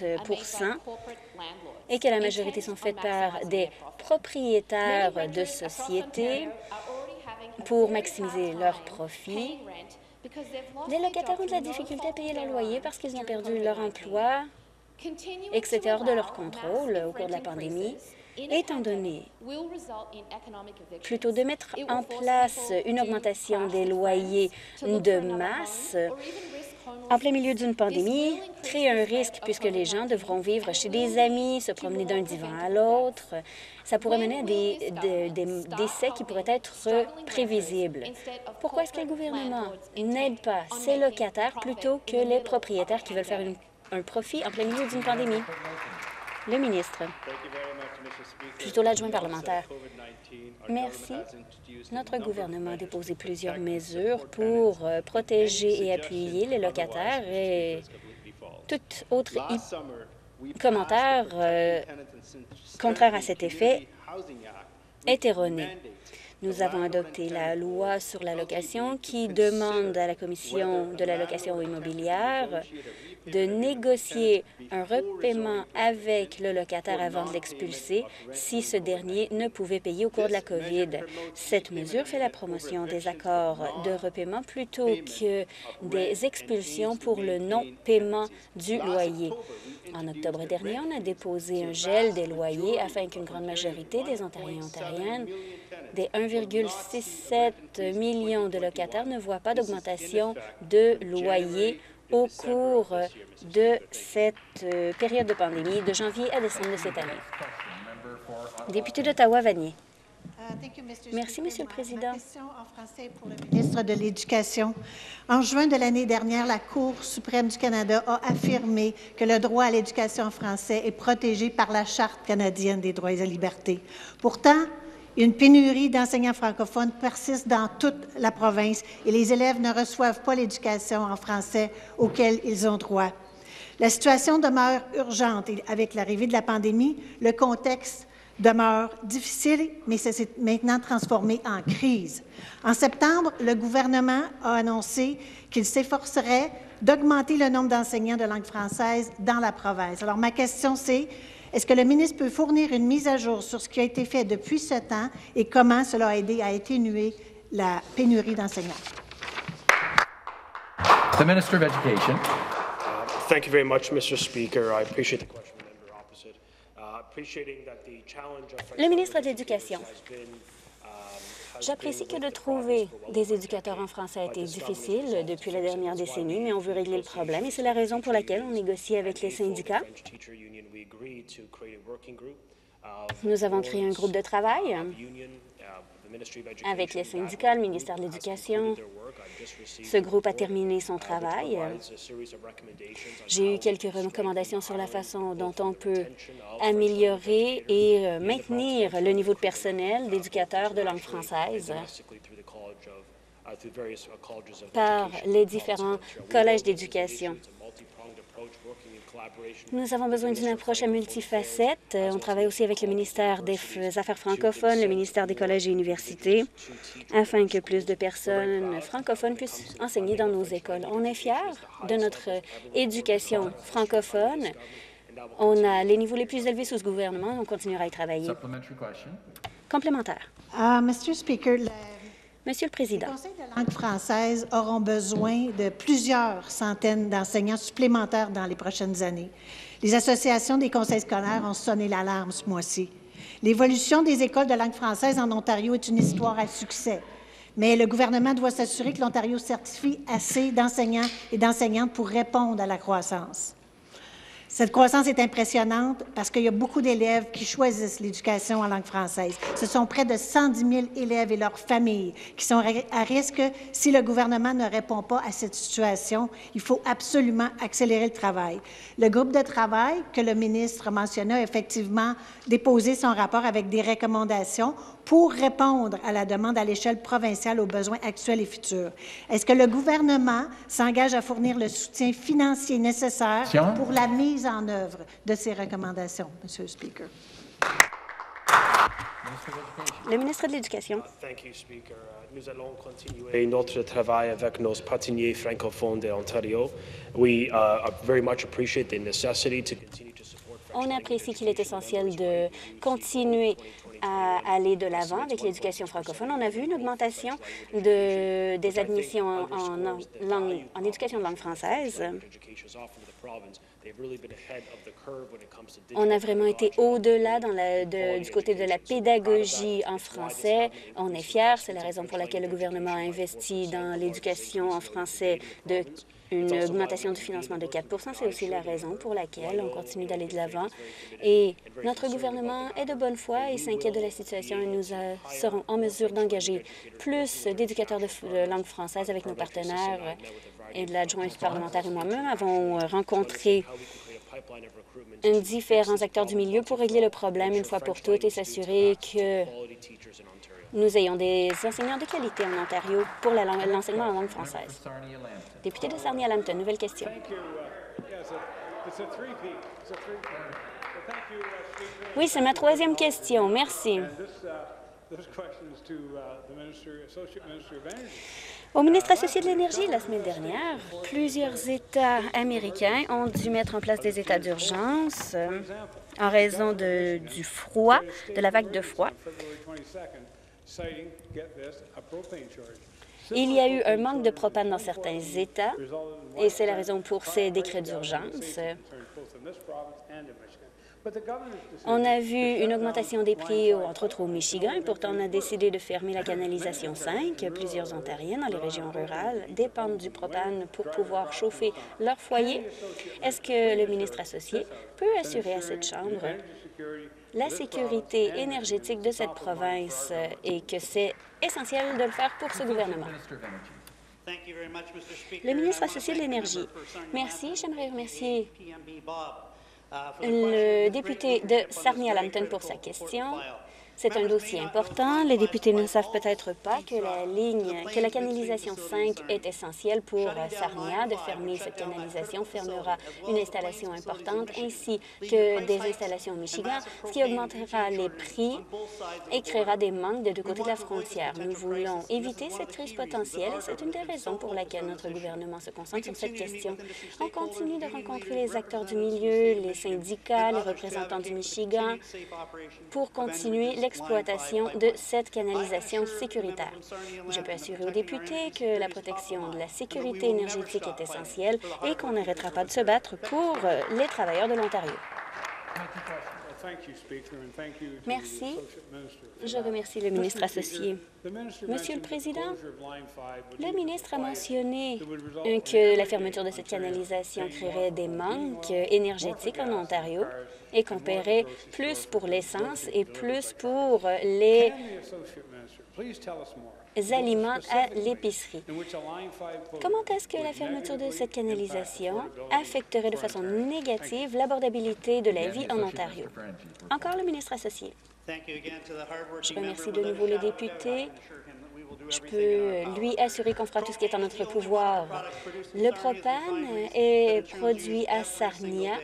et que la majorité sont faites par des propriétaires de sociétés pour maximiser leurs profits. Les locataires ont de la difficulté à payer leur loyer parce qu'ils ont perdu leur emploi et que c'était hors de leur contrôle au cours de la pandémie. Étant donné, plutôt de mettre en place une augmentation des loyers de masse en plein milieu d'une pandémie, crée un risque puisque les gens devront vivre chez des amis, se promener d'un divan à l'autre. Ça pourrait mener à des décès qui pourraient être prévisibles. Pourquoi est-ce que le gouvernement n'aide pas ces locataires plutôt que les propriétaires qui veulent faire un profit en plein milieu d'une pandémie? Le ministre. Plutôt l'adjoint parlementaire. Merci. Notre gouvernement a déposé plusieurs mesures pour protéger et appuyer les locataires et tout autre commentaire contraire à cet effet est erroné. Nous avons adopté la loi sur l'allocation qui demande à la Commission de l'allocation immobilière de négocier un repaiement avec le locataire avant de l'expulser si ce dernier ne pouvait payer au cours de la COVID. Cette mesure fait la promotion des accords de repaiement plutôt que des expulsions pour le non-paiement du loyer. En octobre dernier, on a déposé un gel des loyers afin qu'une grande majorité des Ontariens et Ontariennes, des 1,67 million de locataires, ne voient pas d'augmentation de loyer au cours de cette période de pandémie de janvier à décembre de cette année. Député d'Ottawa-Vanier. Merci, Monsieur le Président. Ma question en français pour le ministre de l'Éducation. En juin de l'année dernière, la Cour suprême du Canada a affirmé que le droit à l'éducation en français est protégé par la Charte canadienne des droits et des libertés. Pourtant, une pénurie d'enseignants francophones persiste dans toute la province et les élèves ne reçoivent pas l'éducation en français auquel ils ont droit. La situation demeure urgente et avec l'arrivée de la pandémie, le contexte demeure difficile, mais ça s'est maintenant transformé en crise. En septembre, le gouvernement a annoncé qu'il s'efforcerait d'augmenter le nombre d'enseignants de langue française dans la province. Alors, ma question, c'est est-ce que le ministre peut fournir une mise à jour sur ce qui a été fait depuis ce temps et comment cela a aidé à atténuer la pénurie d'enseignants? The Minister of Education. Thank you very much, Mr. Speaker. I appreciate the question. Le ministre de l'Éducation. J'apprécie que de trouver des éducateurs en français a été difficile depuis la dernière décennie, mais on veut régler le problème et c'est la raison pour laquelle on négocie avec les syndicats. Nous avons créé un groupe de travail avec les syndicats, le ministère de l'Éducation. Ce groupe a terminé son travail. J'ai eu quelques recommandations sur la façon dont on peut améliorer et maintenir le niveau de personnel d'éducateurs de langue française par les différents collèges d'éducation. Nous avons besoin d'une approche à multifacettes. On travaille aussi avec le ministère des Affaires francophones, le ministère des collèges et universités, afin que plus de personnes francophones puissent enseigner dans nos écoles. On est fiers de notre éducation francophone. On a les niveaux les plus élevés sous ce gouvernement. On continuera à y travailler. Complémentaire. Mr. Speaker, Monsieur le Président. Les conseils de langue française auront besoin de plusieurs centaines d'enseignants supplémentaires dans les prochaines années. Les associations des conseils scolaires ont sonné l'alarme ce mois-ci. L'évolution des écoles de langue française en Ontario est une histoire à succès, mais le gouvernement doit s'assurer que l'Ontario certifie assez d'enseignants et d'enseignantes pour répondre à la croissance. Cette croissance est impressionnante parce qu'il y a beaucoup d'élèves qui choisissent l'éducation en langue française. Ce sont près de 110 000 élèves et leurs familles qui sont à risque si le gouvernement ne répond pas à cette situation. Il faut absolument accélérer le travail. Le groupe de travail que le ministre mentionnait a effectivement déposé son rapport avec des recommandations pour répondre à la demande à l'échelle provinciale aux besoins actuels et futurs. Est-ce que le gouvernement s'engage à fournir le soutien financier nécessaire pour la mise en œuvre de ces recommandations, Monsieur le Speaker? Le ministre de l'Éducation. Thank you, Speaker. Nous allons continuer notre travail avec nos partenaires francophones de l'Ontario. We very much appreciate the necessity to continue to support. On apprécie qu'il est essentiel de continuer à aller de l'avant avec l'éducation francophone. On a vu une augmentation des admissions en éducation de langue française. On a vraiment été au-delà du côté de la pédagogie en français. On est fiers. C'est la raison pour laquelle le gouvernement a investi dans l'éducation en français une augmentation du financement de 4 %. C'est aussi la raison pour laquelle on continue d'aller de l'avant. Et notre gouvernement est de bonne foi et s'inquiète de la situation et nous serons en mesure d'engager plus d'éducateurs de langue française avec nos partenaires. Et l'adjoint parlementaire et moi-même avons rencontré différents acteurs du milieu pour régler le problème une fois pour toutes et s'assurer que nous ayons des enseignants de qualité en Ontario pour l'enseignement en langue française. Député de Sarnia-Lambton, nouvelle question. Oui, c'est ma troisième question. Merci. Au ministre associé de l'Énergie, la semaine dernière, plusieurs États américains ont dû mettre en place des états d'urgence en raison du froid, de la vague de froid. Il y a eu un manque de propane dans certains États et c'est la raison pour ces décrets d'urgence. On a vu une augmentation des prix, entre autres au Michigan, et pourtant on a décidé de fermer la canalisation 5. Plusieurs Ontariens dans les régions rurales dépendent du propane pour pouvoir chauffer leur foyer. Est-ce que le ministre associé peut assurer à cette Chambre la sécurité énergétique de cette province et que c'est essentiel de le faire pour ce gouvernement? Le ministre associé de l'Énergie. Merci. J'aimerais remercier le député de Sarnia-Lambton pour sa question. C'est un dossier important. Les députés ne savent peut-être pas que la canalisation 5 est essentielle pour Sarnia. De fermer cette canalisation fermera une installation importante ainsi que des installations au Michigan, ce qui augmentera les prix et créera des manques des deux côtés de la frontière. Nous voulons éviter cette crise potentielle et c'est une des raisons pour laquelle notre gouvernement se concentre sur cette question. On continue de rencontrer les acteurs du milieu, les syndicats, les représentants du Michigan pour continuer l'exploitation de cette canalisation sécuritaire. Je peux assurer aux députés que la protection de la sécurité énergétique est essentielle et qu'on n'arrêtera pas de se battre pour les travailleurs de l'Ontario. Merci. Je remercie le ministre associé. Monsieur le Président, le ministre a mentionné que la fermeture de cette canalisation créerait des manques énergétiques en Ontario et qu'on paierait plus pour l'essence et plus pour les aliments à l'épicerie. Comment est-ce que la fermeture de cette canalisation affecterait de façon négative l'abordabilité de la vie en Ontario? Encore le ministre associé. Je remercie de nouveau les députés. Je peux lui assurer qu'on fera tout ce qui est en notre pouvoir. Le propane est produit à Sarnia.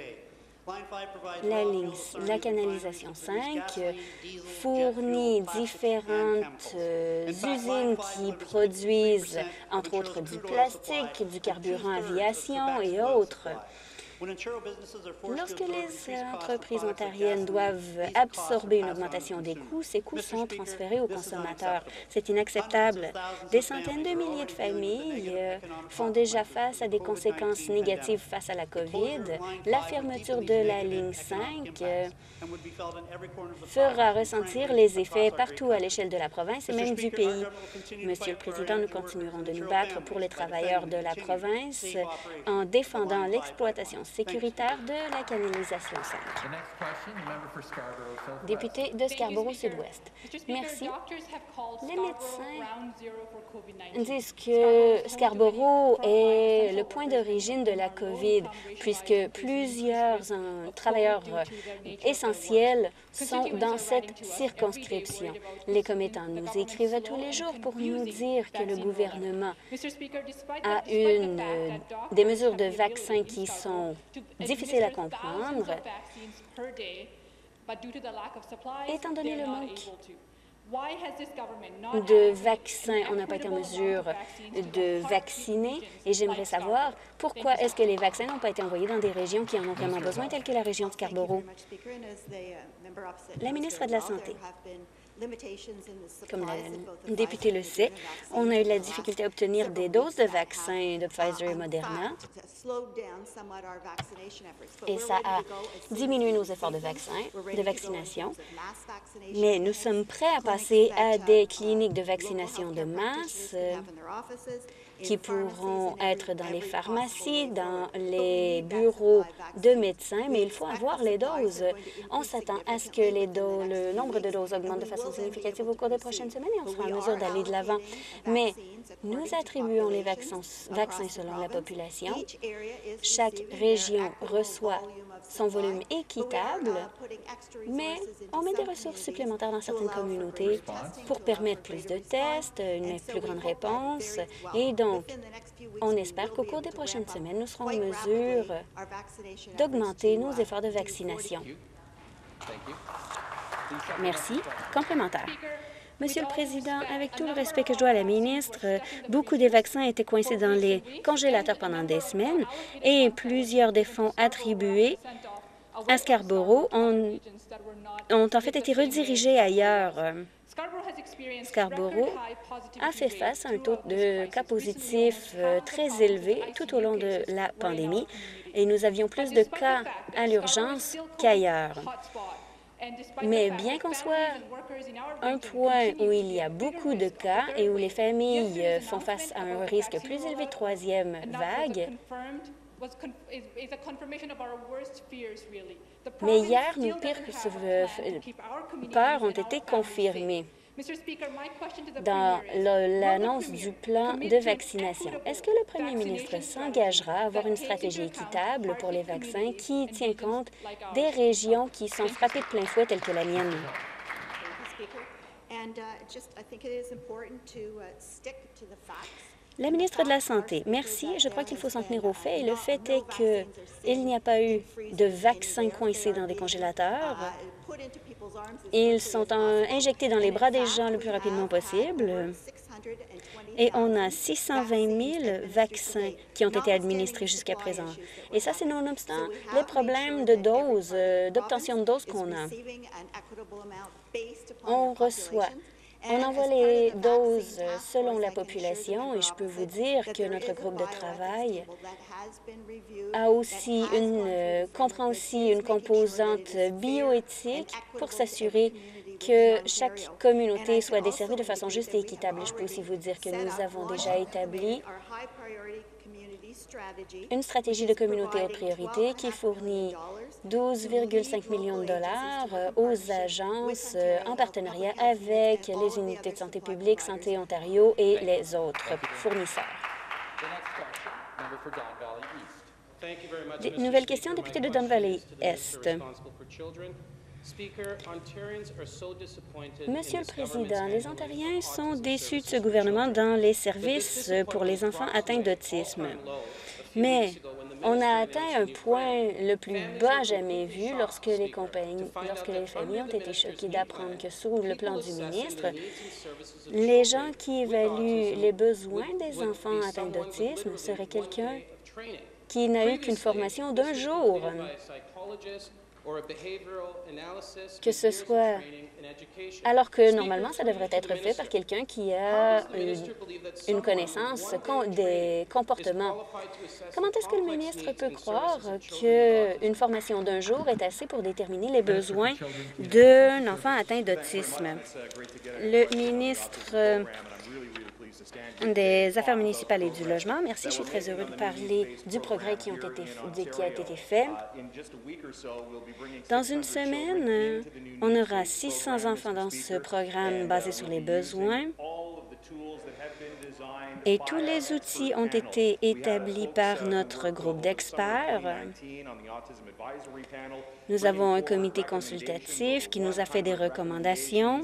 La canalisation 5 fournit différentes usines qui produisent, entre autres, du plastique, du carburant aviation et autres. Lorsque les entreprises ontariennes doivent absorber une augmentation des coûts, ces coûts sont transférés aux consommateurs. C'est inacceptable. Des centaines de milliers de familles font déjà face à des conséquences négatives face à la COVID. La fermeture de la ligne 5 fera ressentir les effets partout à l'échelle de la province et même du pays. Monsieur le Président, nous continuerons de nous battre pour les travailleurs de la province en défendant l'exploitation sécuritaire de la canalisation 5. Député de Scarborough-Sud-Ouest. Merci. Les médecins disent que Scarborough est le point d'origine de la COVID, puisque plusieurs travailleurs essentiels sont dans cette circonscription. Les commettants nous écrivent tous les jours pour nous dire que le gouvernement a des mesures de vaccins qui sont difficiles à comprendre. Étant donné le manque de vaccins, on n'a pas été en mesure de vacciner et j'aimerais savoir pourquoi est-ce que les vaccins n'ont pas été envoyés dans des régions qui en ont vraiment besoin, telles que la région de Scarborough. La ministre de la Santé. Comme la députée le sait, on a eu de la difficulté à obtenir des doses de vaccins de Pfizer et Moderna et ça a diminué nos efforts de vaccination. Mais nous sommes prêts à passer à des cliniques de vaccination de masse qui pourront être dans les pharmacies, dans les bureaux de médecins, mais il faut avoir les doses. On s'attend à ce que le nombre de doses augmente de façon significative au cours des prochaines semaines et on sera en mesure d'aller de l'avant. Mais nous attribuons les vaccins selon la population. Chaque région reçoit son volume équitable, mais on met des ressources supplémentaires dans certaines communautés pour permettre plus de tests, une plus grande réponse. Et donc, on espère qu'au cours des prochaines semaines, nous serons en mesure d'augmenter nos efforts de vaccination. Merci. Complémentaire. Monsieur le Président, avec tout le respect que je dois à la ministre, beaucoup des vaccins étaient coincés dans les congélateurs pendant des semaines et plusieurs des fonds attribués à Scarborough ont en fait été redirigés ailleurs. Scarborough a fait face à un taux de cas positifs très élevé tout au long de la pandémie et nous avions plus de cas à l'urgence qu'ailleurs. Mais bien qu'on soit un point où il y a beaucoup de cas et où les familles font face à un risque plus élevé de troisième vague, mais hier, nos pires peurs ont été confirmées dans l'annonce du plan de vaccination. Est-ce que le premier ministre s'engagera à avoir une stratégie équitable pour les vaccins qui tient compte des régions qui sont frappées de plein fouet, telles que la mienne? La ministre de la Santé, merci. Je crois qu'il faut s'en tenir aux faits. Et le fait est qu'il n'y a pas eu de vaccins coincés dans des congélateurs. Ils sont injectés dans les bras des gens le plus rapidement possible. Et on a 620 000 vaccins qui ont été administrés jusqu'à présent. Et ça, c'est nonobstant les problèmes de doses, d'obtention de doses qu'on a. On envoie les doses selon la population et je peux vous dire que notre groupe de travail comprend aussi une composante bioéthique pour s'assurer que chaque communauté soit desservie de façon juste et équitable. Je peux aussi vous dire que nous avons déjà établi une stratégie de communauté haute priorité qui fournit 12,5 millions de dollars aux agences en partenariat avec les unités de santé publique, Santé Ontario et les autres fournisseurs. Nouvelle question, député de Don Valley Est. Monsieur le Président, les Ontariens sont déçus de ce gouvernement dans les services pour les enfants atteints d'autisme. Mais on a atteint un point le plus bas jamais vu lorsque les familles ont été choquées d'apprendre que sous le plan du ministre, les gens qui évaluent les besoins des enfants atteints d'autisme seraient quelqu'un qui n'a eu qu'une formation d'un jour. Que ce soit... Alors que normalement, ça devrait être fait par quelqu'un qui a une connaissance des comportements. Comment est-ce que le ministre peut croire qu'une formation d'un jour est assez pour déterminer les besoins d'un enfant atteint d'autisme? Le ministre des Affaires municipales et du logement. Merci, je suis très heureux de parler du progrès qui a été fait. Dans une semaine, on aura 600 enfants dans ce programme basé sur les besoins. Et tous les outils ont été établis par notre groupe d'experts. Nous avons un comité consultatif qui nous a fait des recommandations.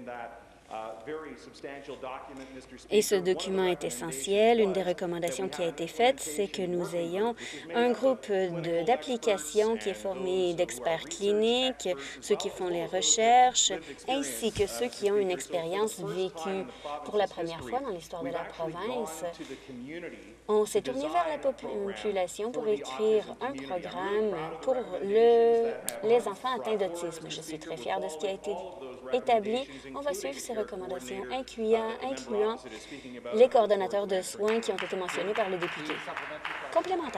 Et ce document est essentiel. Une des recommandations qui a été faite, c'est que nous ayons un groupe d'applications qui est formé d'experts cliniques, ceux qui font les recherches, ainsi que ceux qui ont une expérience vécue pour la première fois dans l'histoire de la province. On s'est tourné vers la population pour écrire un programme pour les enfants atteints d'autisme. Je suis très fière de ce qui a été établi. On va suivre ces recommandations, incluant les coordonnateurs de soins qui ont été mentionnés par le député. Complémentaire.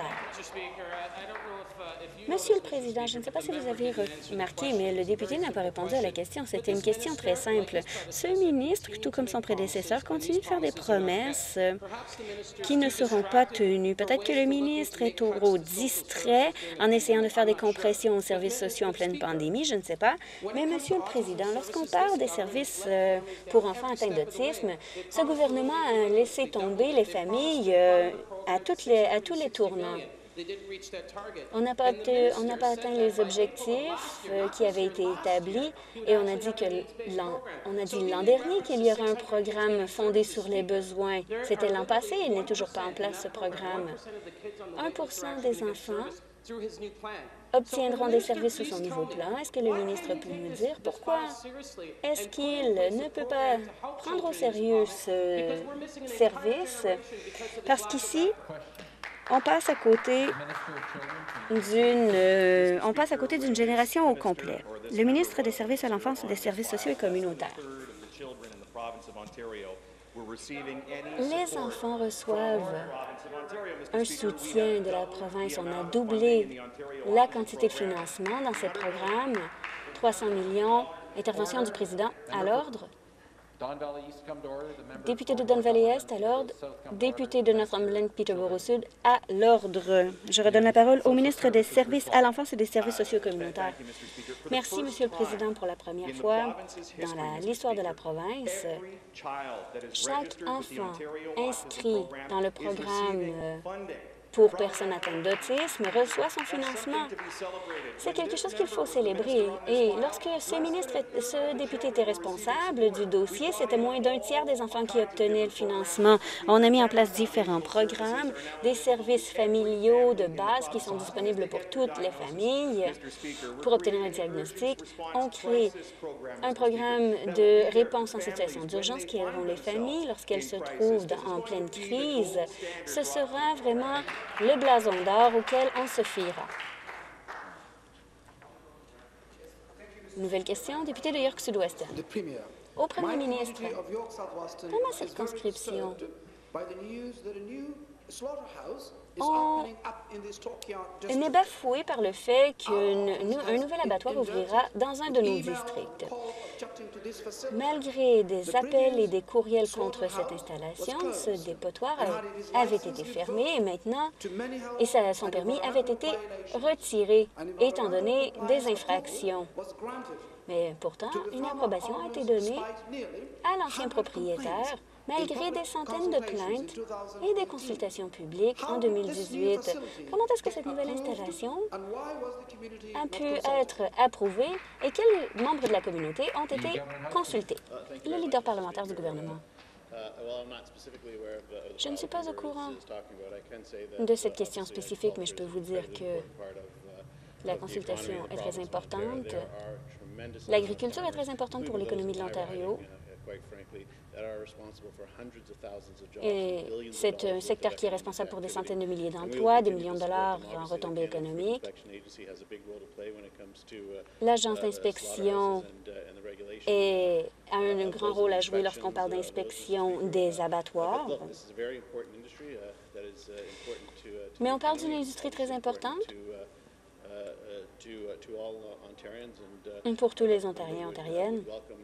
Monsieur le Président, je ne sais pas si vous avez remarqué, mais le député n'a pas répondu à la question. C'était une question très simple. Ce ministre, tout comme son prédécesseur, continue de faire des promesses qui ne seront pas tenues. Peut-être que le ministre est trop distrait en essayant de faire des compressions aux services sociaux en pleine pandémie, je ne sais pas. Mais, Monsieur le Président, lorsqu'on parle des services pour enfants atteints d'autisme, ce gouvernement a laissé tomber les familles à tous les tournants. On n'a pas atteint les objectifs qui avaient été établis et on a dit l'an dernier qu'il y aurait un programme fondé sur les besoins. C'était l'an passé, il n'est toujours pas en place ce programme. 1 % des enfants obtiendront des services sous son nouveau plan. Est-ce que le ministre peut nous dire pourquoi est-ce qu'il ne peut pas prendre au sérieux ce service? Parce qu'ici, on passe à côté d'une génération au complet. Le ministre des Services à l'enfance et des services sociaux et communautaires. Les enfants reçoivent un soutien de la province. On a doublé la quantité de financement dans ce programme. 300 millions. Intervention du président à l'ordre. Député de Don Valley Est à l'ordre. Député de Northumberland Peterborough Sud à l'ordre. Je redonne la parole au ministre des Services à l'enfance et des services sociaux communautaires. Merci, Monsieur le Président. Pour la première fois dans l'histoire de la province, chaque enfant inscrit dans le programme pour personnes atteintes d'autisme reçoit son financement. C'est quelque chose qu'il faut célébrer. Et lorsque ce député était responsable du dossier, c'était moins d'un tiers des enfants qui obtenaient le financement. On a mis en place différents programmes, des services familiaux de base qui sont disponibles pour toutes les familles pour obtenir un diagnostic. On crée un programme de réponse en situation d'urgence qui aideront les familles lorsqu'elles se trouvent en pleine crise. Ce sera vraiment le blason d'or auquel on se fiera. Nouvelle question, député de York Sud-Ouest. Au premier ministre, dans ma circonscription, on est bafoué par le fait qu'un nouvel abattoir ouvrira dans un de nos districts. Malgré des appels et des courriels contre cette installation, ce dépotoir avait été fermé et maintenant, son permis avait été retiré, étant donné des infractions. Mais pourtant, une approbation a été donnée à l'ancien propriétaire, malgré des centaines de plaintes et des consultations publiques en 2018. Comment est-ce que cette nouvelle installation a pu être approuvée et quels membres de la communauté ont été consultés? Le leader parlementaire du gouvernement. Je ne suis pas au courant de cette question spécifique, mais je peux vous dire que la consultation est très importante. L'agriculture est très importante pour l'économie de l'Ontario. Et c'est un secteur qui est responsable pour des centaines de milliers d'emplois, des millions de dollars en retombées économiques. L'agence d'inspection a un grand rôle à jouer lorsqu'on parle d'inspection des abattoirs. Mais on parle d'une industrie très importante pour tous les Ontariens et Ontariennes.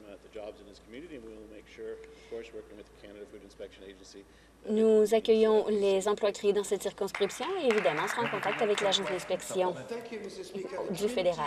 Nous accueillons les emplois créés dans cette circonscription et évidemment, on sera en contact avec l'agence d'inspection du fédéral.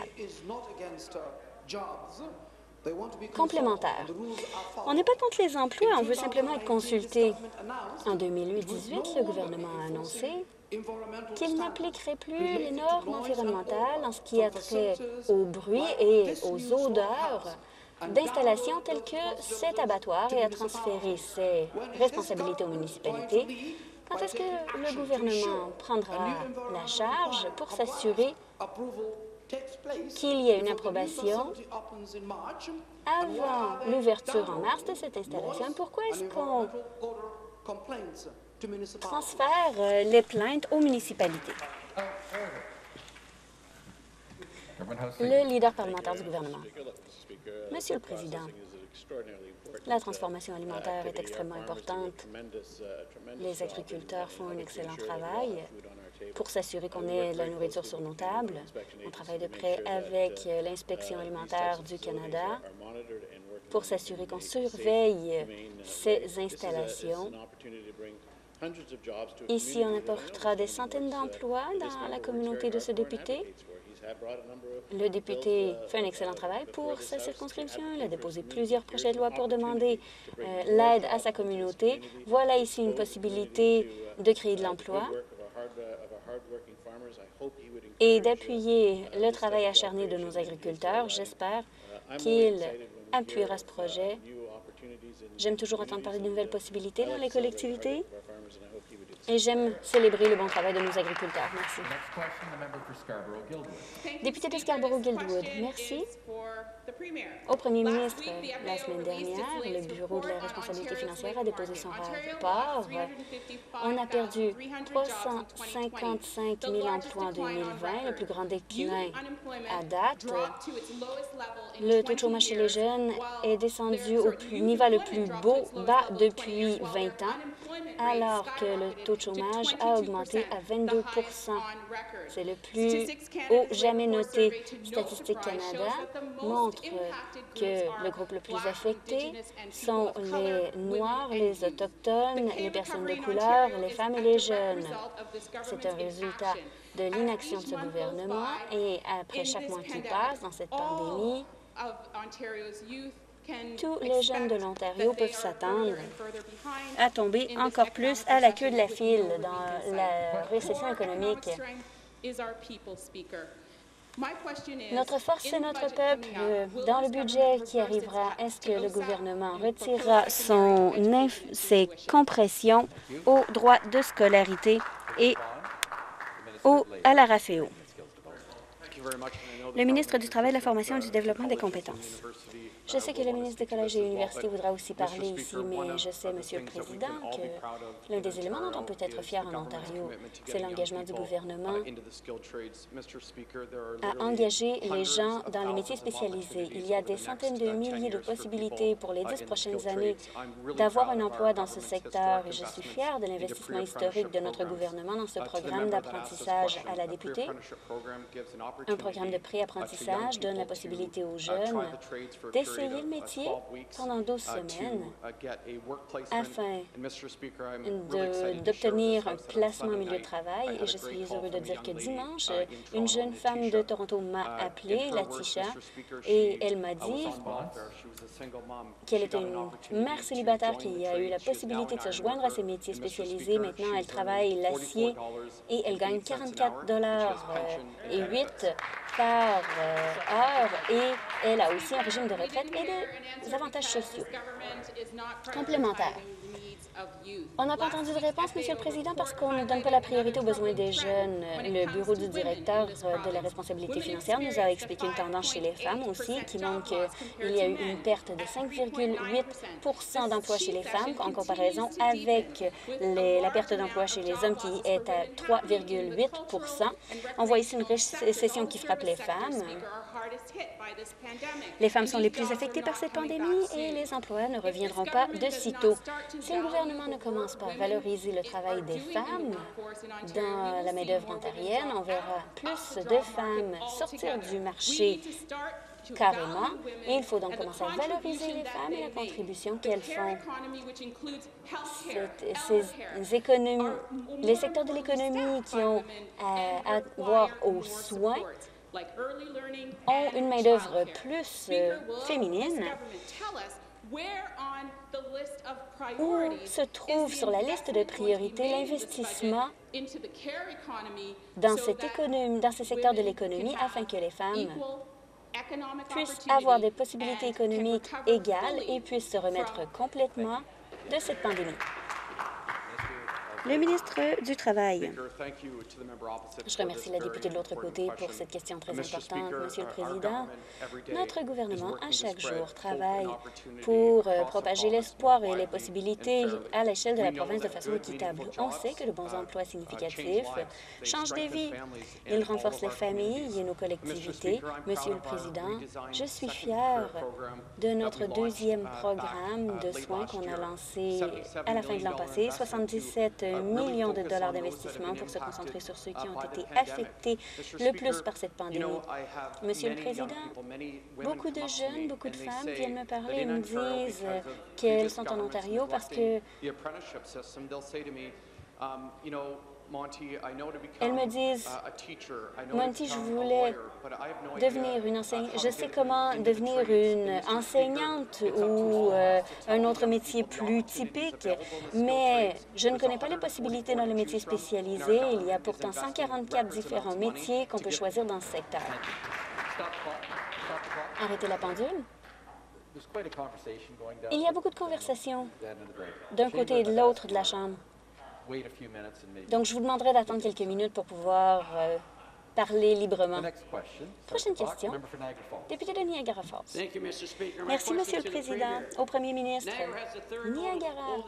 Complémentaire. On n'est pas contre les emplois, on veut simplement être consulté. En 2018, le gouvernement a annoncé qu'il n'appliquerait plus les normes environnementales en ce qui a trait au bruit et aux odeurs d'installations telles que cet abattoir et à transférer ses responsabilités aux municipalités. Quand est-ce que le gouvernement prendra la charge pour s'assurer qu'il y ait une approbation avant l'ouverture en mars de cette installation? Pourquoi est-ce qu'on transfère les plaintes aux municipalités? Le leader parlementaire du gouvernement. Monsieur le Président, la transformation alimentaire est extrêmement importante. Les agriculteurs font un excellent travail pour s'assurer qu'on ait de la nourriture sur nos tables. On travaille de près avec l'inspection alimentaire du Canada pour s'assurer qu'on surveille ces installations. Ici, on apportera des centaines d'emplois dans la communauté de ce député. Le député fait un excellent travail pour sa circonscription. Il a déposé plusieurs projets de loi pour demander l'aide à sa communauté. Voilà ici une possibilité de créer de l'emploi et d'appuyer le travail acharné de nos agriculteurs. J'espère qu'il appuiera ce projet. J'aime toujours entendre parler de nouvelles possibilités dans les collectivités Et j'aime célébrer le bon travail de nos agriculteurs. Merci. Next question, the member for Scarborough-Guildwood. Député de Scarborough-Guildwood, merci. Au premier ministre, la semaine dernière, le Bureau de la responsabilité financière a déposé son rapport. On a perdu 355 000 emplois en 2020, le plus grand déclin à date. Le taux de chômage chez les jeunes est descendu au niveau le plus bas depuis 20 ans, alors que le taux de chômage a augmenté à 22 %. C'est le plus haut jamais noté. Statistique Canada montre que le groupe le plus affecté sont les Noirs, les Autochtones, les personnes de couleur, les femmes et les jeunes. C'est un résultat de l'inaction de ce gouvernement et après chaque mois qui passe dans cette pandémie, tous les jeunes de l'Ontario peuvent s'attendre à tomber encore plus à la queue de la file dans la récession économique. Notre force, c'est notre peuple. Dans le budget qui arrivera, est-ce que le gouvernement retirera ses compressions aux droits de scolarité et à la RAFEO? Le ministre du Travail, de la Formation et du Développement des compétences. Je sais que le ministre des Collèges et Universités voudra aussi parler ici, mais je sais, Monsieur le Président, que l'un des éléments dont on peut être fier en Ontario, c'est l'engagement du gouvernement à engager les gens dans les métiers spécialisés. Il y a des centaines de milliers de possibilités pour les 10 prochaines années d'avoir un emploi dans ce secteur et je suis fier de l'investissement historique de notre gouvernement dans ce programme d'apprentissage à la députée. Un programme de pré-apprentissage donne la possibilité aux jeunes d'essayer le métier pendant 12 semaines afin d'obtenir un placement au milieu de travail. Et je suis heureux de dire que dimanche, une jeune femme de Toronto m'a appelée, Latisha, et elle m'a dit qu'elle était une mère célibataire qui a eu la possibilité de se joindre à ces métiers spécialisés. Maintenant, elle travaille l'acier et elle gagne 44 et 8 par heure et elle a aussi un régime de retraite et des avantages sociaux complémentaires. On n'a pas entendu de réponse, Monsieur le Président, parce qu'on ne donne pas la priorité aux besoins des jeunes. Le bureau du directeur de la responsabilité financière nous a expliqué une tendance chez les femmes aussi qui montre qu'il y a eu une perte de 5,8 % d'emplois chez les femmes en comparaison avec la perte d'emplois chez les hommes qui est à 3,8 %. On voit ici une récession qui frappe les femmes. Les femmes sont les plus affectées par cette pandémie et les emplois ne reviendront pas de sitôt. Si le gouvernement ne commence pas à valoriser le travail des femmes dans la main-d'œuvre ontarienne, on verra plus de femmes sortir du marché carrément, et il faut donc commencer à valoriser les femmes et la contribution qu'elles font. Les secteurs de l'économie qui ont à avoir aux soins ont une main-d'œuvre plus féminine. Où se trouve sur la liste de priorités l'investissement dans ces secteurs de l'économie afin que les femmes puissent avoir des possibilités économiques égales et puissent se remettre complètement de cette pandémie? Le ministre du Travail. Je remercie la députée de l'autre côté pour cette question très importante. Monsieur le Président, notre gouvernement, à chaque jour, travaille pour propager l'espoir et les possibilités à l'échelle de la province de façon équitable. On sait que de bons emplois significatifs changent des vies. Ils renforcent les familles et nos collectivités. Monsieur le Président, je suis fière de notre deuxième programme de soins qu'on a lancé à la fin de l'an passé, 77 millions de dollars d'investissement pour se concentrer sur ceux qui ont été affectés le plus par cette pandémie. Monsieur le Président, beaucoup de jeunes, beaucoup de femmes viennent me parler et me disent qu'elles sont en Ontario parce que elles me disent, Monty, je voulais devenir une enseignante. Je sais comment devenir une enseignante ou un autre métier plus typique, mais je ne connais pas les possibilités dans le métier spécialisé. Il y a pourtant 144 différents métiers qu'on peut choisir dans ce secteur. Arrêtez la pendule. Il y a beaucoup de conversations d'un côté et de l'autre de la Chambre. Donc, je vous demanderai d'attendre quelques minutes pour pouvoir parler librement. Prochaine question. Député de Niagara Falls. Merci, Monsieur le Président. Au Premier ministre, Niagara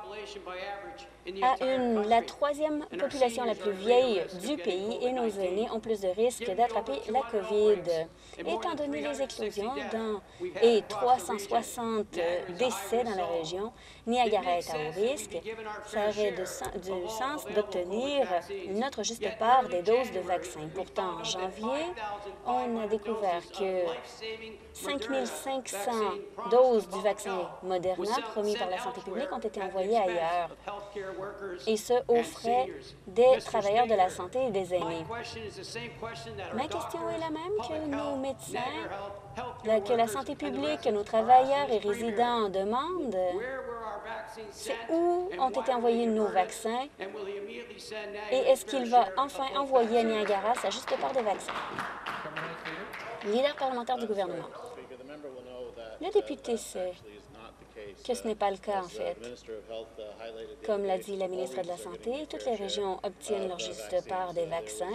a la troisième population la plus vieille du pays et nos aînés ont plus de risques d'attraper la COVID. Étant donné les éclosions et 360 décès dans la région, Niagara est à haut risque. Ça aurait du sens d'obtenir notre juste part des doses de vaccins. Pourtant, en janvier, on a découvert que 5 500 doses du vaccin Moderna promis par la santé publique ont été envoyées ailleurs, et ce, aux frais des travailleurs de la santé et des aînés. Ma question est la même que nos médecins, que la santé publique, que nos travailleurs et résidents demandent. C'est où ont été envoyés nos vaccins et est-ce qu'il va enfin envoyer à Niagara sa juste part de vaccins? Leader parlementaire du gouvernement. Le député sait que ce n'est pas le cas, en fait. Comme l'a dit la ministre de la Santé, toutes les régions obtiennent leur juste part des vaccins.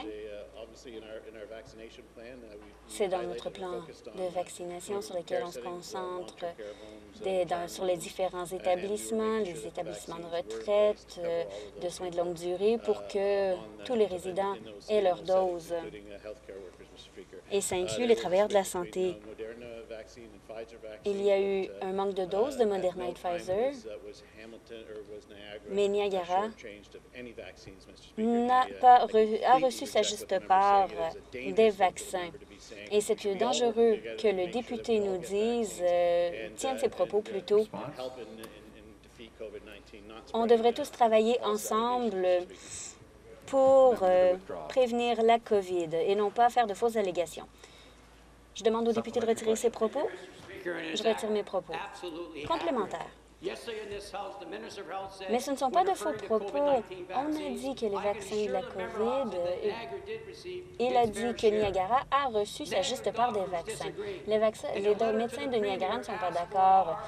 C'est dans notre plan de vaccination sur lequel on se concentre sur les différents établissements, les établissements de retraite, de soins de longue durée, pour que tous les résidents aient leur dose. Et ça inclut les travailleurs de la santé. Il y a eu un manque de doses de Moderna et de Pfizer, mais Niagara a reçu sa juste part des vaccins. Et c'est dangereux que le député nous dise, tienne ses propos plus tôt. On devrait tous travailler ensemble pour prévenir la COVID et non pas faire de fausses allégations. Je demande au député de retirer ses propos. Je retire mes propos. Complémentaire. Mais ce ne sont pas de faux propos. On a dit que les vaccins de la COVID, il a dit que Niagara a reçu sa juste part des vaccins. Les médecins de Niagara ne sont pas d'accord.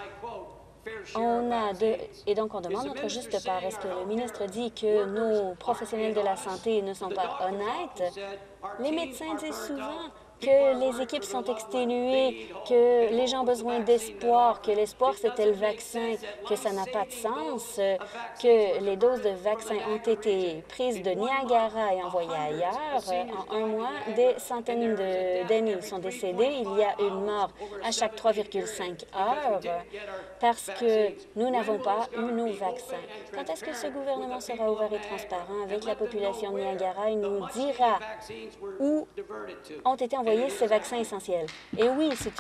Et donc, on demande notre juste part. Est-ce que le ministre dit que nos professionnels de la santé ne sont pas honnêtes? Les médecins disent souvent que les équipes sont exténuées, que les gens ont besoin d'espoir, que l'espoir, c'était le vaccin, que ça n'a pas de sens, que les doses de vaccins ont été prises de Niagara et envoyées ailleurs. En un mois, des centaines d'aînés sont décédés. Il y a une mort à chaque 3,5 heures parce que nous n'avons pas eu nos vaccins. Quand est-ce que ce gouvernement sera ouvert et transparent avec la population de Niagara et nous dira où ont été envoyés ces vaccins essentiels? Et oui, c'est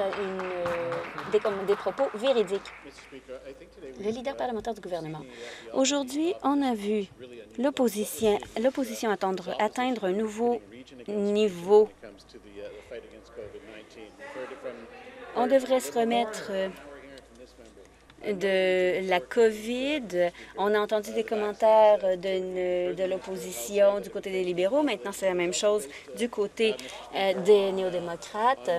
des propos véridiques. Le leader parlementaire du gouvernement. Aujourd'hui, on a vu l'opposition atteindre un nouveau niveau. On devrait se remettre de la COVID. On a entendu des commentaires de l'opposition du côté des libéraux. Maintenant, c'est la même chose du côté des néo-démocrates.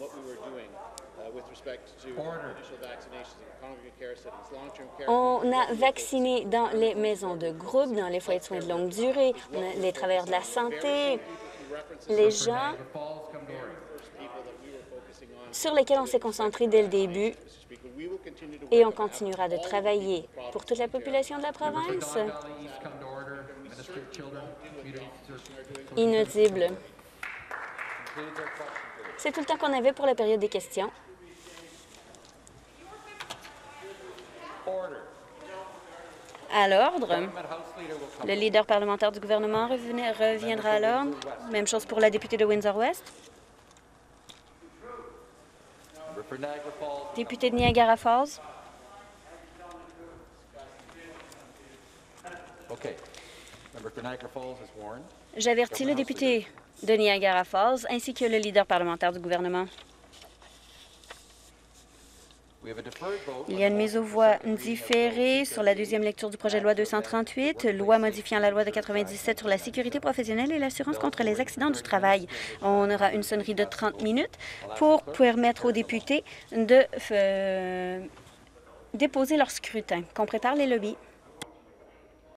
On a vacciné dans les maisons de groupe, dans les foyers de soins de longue durée, les travailleurs de la santé, les gens sur lesquels on s'est concentré dès le début. Et on continuera de travailler pour toute la population de la province. Inaudible. C'est tout le temps qu'on avait pour la période des questions. À l'ordre. Le leader parlementaire du gouvernement reviendra à l'ordre. Même chose pour la députée de Windsor-West. Député de Niagara Falls. J'avertis le député de Niagara Falls ainsi que le leader parlementaire du gouvernement. Il y a une mise aux voix différée sur la deuxième lecture du projet de loi 238, loi modifiant la loi de 97 sur la sécurité professionnelle et l'assurance contre les accidents du travail. On aura une sonnerie de 30 minutes pour permettre aux députés de déposer leur scrutin. Qu'on prépare les lobbies.